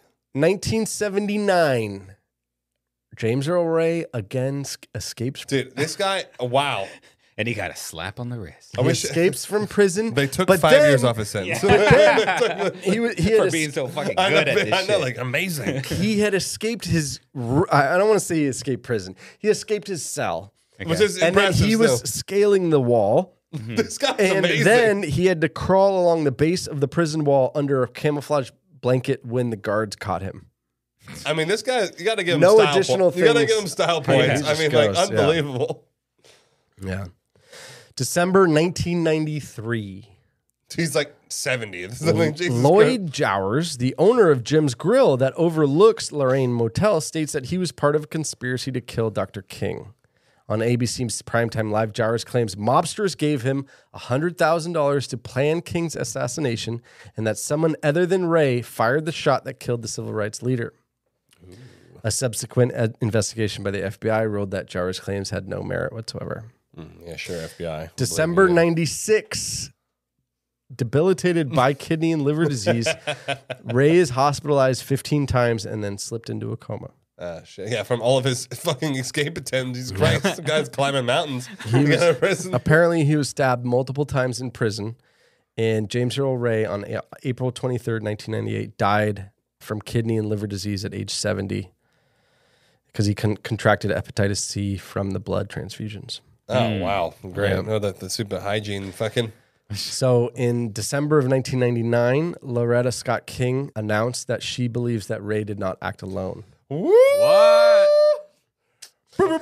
1979, James Earl Ray again escapes. Dude, this guy. Wow. And he got a slap on the wrist. He escapes from prison. They took but 5 then- years off his sentence. He had For being so fucking good at this I know, shit. like amazing. he had escaped his. I don't want to say he escaped prison. He escaped his cell, Which is and then impressive he was still. scaling the wall. This guy's And amazing. then he had to crawl along the base of the prison wall under a camouflage blanket when the guards caught him. I mean, this guy, you got to give him No style additional points. You got to things. give him style Yeah, points. he I just mean, goes, like, yeah. unbelievable. Yeah. December 1993. He's like 70. This is like, Jesus Lloyd Jowers, the owner of Jim's Grill that overlooks Lorraine Motel, states that he was part of a conspiracy to kill Dr. King. On ABC's Primetime Live, Jowers claims mobsters gave him $100,000 to plan King's assassination and that someone other than Ray fired the shot that killed the civil rights leader. Ooh. A subsequent investigation by the FBI ruled that Jowers' claims had no merit whatsoever. Yeah, sure, FBI. December 96. Debilitated by kidney and liver disease, Ray is hospitalized 15 times and then slipped into a coma. Shit. Yeah, from all of his fucking escape attempts. Jesus Christ, the guy's climbing mountains. Apparently, he was stabbed multiple times in prison. And James Earl Ray, on April 23rd, 1998, died from kidney and liver disease at age 70 because he contracted hepatitis C from the blood transfusions. Oh, wow. Great. Yeah. No, the super hygiene fucking... So in December of 1999, Loretta Scott King announced that she believes that Ray did not act alone. What? Cue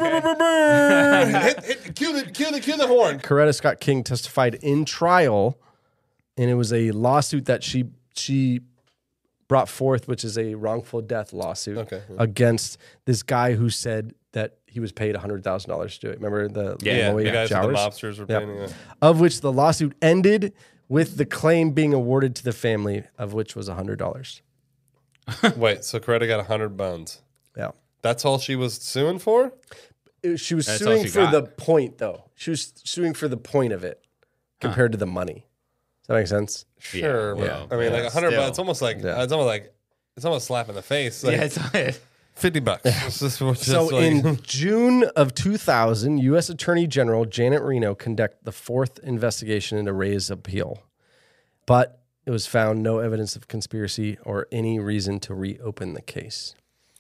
the horn. Coretta Scott King testified in trial, and it was a lawsuit that she brought forth, which is a wrongful death lawsuit against this guy who said that he was paid $100,000 to do it. Remember the the guys with the mobsters were paying. Yep. Of which the lawsuit ended with the claim being awarded to the family, of which was $100. Wait, so Coretta got 100 bones. Yeah. That's all she was suing for? She was That's suing all she for got. the point, though. She was suing for the point of it compared to the money. Does that make sense? Sure. Yeah, but, I mean, like 100 still. bucks. It's almost like it's almost slap in the face. Like, Yeah, it's it. $50. So in June of 2000, U.S. Attorney General Janet Reno conducted the fourth investigation into Ray's appeal, but it was found no evidence of conspiracy or any reason to reopen the case.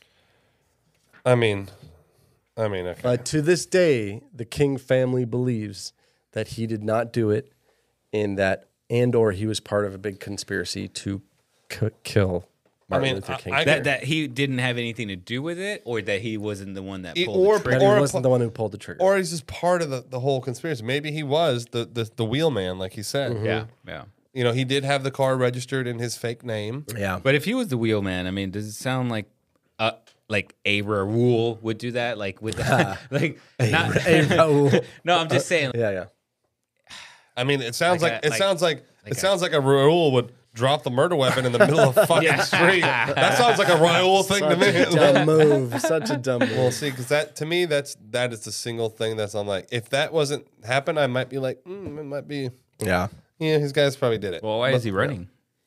I mean, okay. But to this day, the King family believes that he did not do it, or he was part of a big conspiracy to kill Martin Luther King. That he didn't have anything to do with it, or that he wasn't the one that pulled or- the trigger. That he or- wasn't the one who pulled the trigger. Or he's just part of the whole conspiracy. Maybe he was the wheelman, like he said. Yeah, yeah. You know, he did have the car registered in his fake name. yeah. But if he was the wheelman, I mean, does it sound like a Raul would do that? Like with that, like not. Raul. No, I'm just saying. Yeah. I mean, it sounds Like like a- sounds like like a Raul would drop the murder weapon in the middle of a fucking street. That sounds like a Raul thing to me. Dumb move. Such a dumb move. Well, see, because that to me, that is the single thing that's I'm like, if that wasn't happen, I might be like, it might be. Yeah. Yeah, his guys probably did it. Well, why is he running?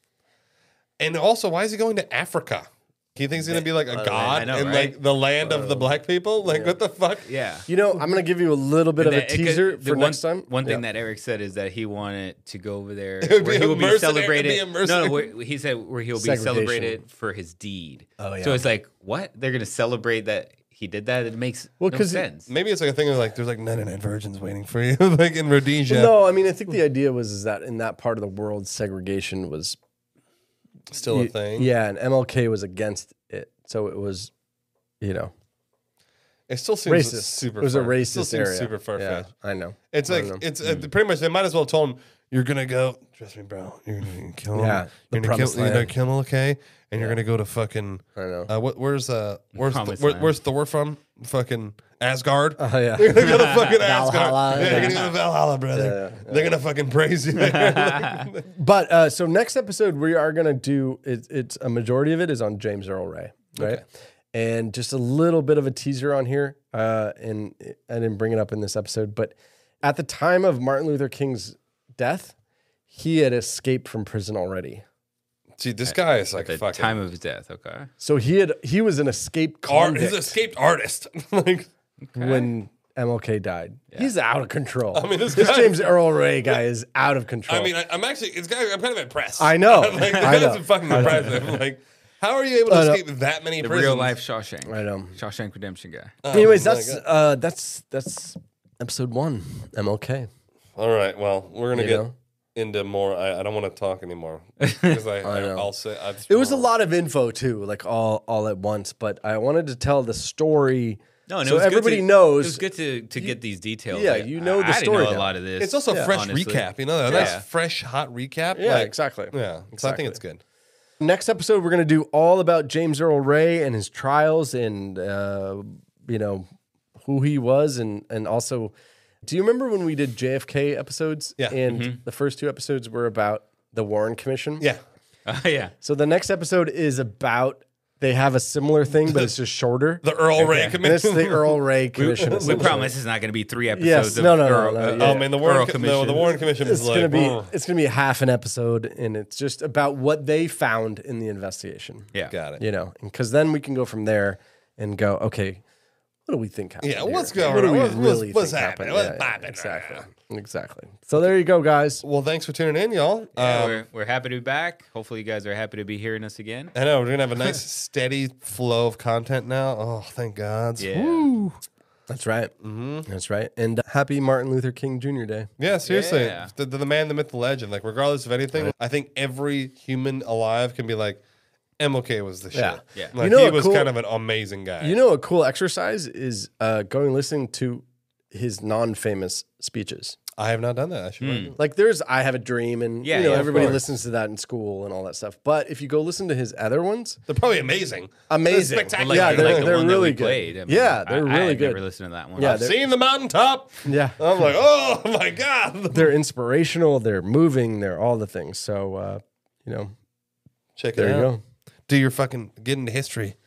And also, why is he going to Africa? He thinks he's gonna be like a god I know, in right? like the land of the black people. Like, what the fuck? Yeah. You know, I'm going to give you a little bit of a teaser for next time. One thing that Eric said is that he wanted to go over there would where be he a will be mercenary- celebrated. it'd be a No, mercenary- he said where he'll be Segregation. celebrated for his deed. Oh, yeah. So it's like, what? They're going to celebrate that he did that? It makes Well, no 'cause sense. Maybe it's like a thing of like there's like 99 virgins waiting for you, like in Rhodesia. No, I mean, I think the idea was that in that part of the world, segregation was Still a thing. Yeah, and MLK was against it. So it was, It still seems racist. super. It was a far- racist still seems area. super far fetched. Yeah, I know. It's I like know. it's pretty much. They might as well told him you're gonna go. Trust me, bro. You're gonna kill him. Yeah, the you're gonna promised kill. You're gonna land. kill MLK, and you're gonna go to fucking. I know. Where's Promised land. where's Thor from? Fucking Asgard. Oh, yeah. You're gonna go to fucking Valhalla. Asgard. Yeah, you're gonna go to Valhalla, brother. They're gonna fucking praise you there. But so next episode we are gonna do it's a majority of it is on James Earl Ray, right? And just a little bit of a teaser on here. And I didn't bring it up in this episode, but at the time of Martin Luther King's death, he had escaped from prison already. See, this guy is like At the fucking time of his death, okay. So he was an escaped convict He's an escaped artist. Like when MLK died. He's out of control. I mean, this James Earl Ray guy is out of control. I mean, I'm kind of impressed. I know. Like, I know. that's fucking impressive. Like, how are you able to escape that many The prisons? real life Shawshank. I know. Shawshank Redemption guy. Anyways, my that's episode 1, MLK. All right. Well, we're gonna You get know? into more. I don't want to talk anymore because I'll say It was a lot of info too, like all at once. But I wanted to tell the story so everybody knows. It was good to get these details. Yeah, Like, you know the I story didn't know now. a lot of this. It's also fresh honestly. recap. You know, that's fresh, hot recap. Yeah, Like, exactly. Yeah, so I think it's good. Next episode, we're going to do all about James Earl Ray and his trials and, who he was. And also, do you remember when we did JFK episodes? Yeah. And the first 2 episodes were about the Warren Commission? Yeah. Yeah. So the next episode is about, they have a similar thing, but it's just shorter. The Earl Ray And it's Commission. the Earl Ray We Commission. promise it's not going to be 3 episodes. Yes, of no. Earl, Yeah. Oh man, the Warren Commission. The Warren Commission It's is gonna like be it's gonna be half an episode, and it's just about what they found in the investigation. Yeah. got it. You know, because then we can go from there and go, okay, what do we think happened? Yeah, here? what's going What do on? we What's really what's think happening? happened? What's popping? Exactly. Exactly. So there you go, guys. Well, thanks for tuning in, y'all. Yeah, we're happy to be back. Hopefully, you guys are happy to be hearing us again. I know we're gonna have a nice steady flow of content now. Oh, thank God. Yeah. Woo. That's right. That's right. And happy Martin Luther King Jr. Day. Yeah, seriously. Yeah. The man, the myth, the legend. Like, regardless of anything, I think every human alive can be like, MLK was the shit. Yeah. Yeah. Like, You know he what was cool- kind of an amazing guy. You know, a cool exercise is going and listening to his non-famous speeches. I have not done that. I should. Like there's I Have a Dream and Yeah, yeah, of everybody course. listens to that in school and all that stuff. But if you go listen to his other ones, They're probably amazing. amazing. spectacular. Yeah, Like they're the one that really we good. played. I mean, Yeah, they're I really had good. Never listened to that one. Yeah, I've seen the mountaintop. Yeah. I'm like, oh my God. They're inspirational, they're moving, they're all the things. So Check it there out. you go. Do your fucking get into history.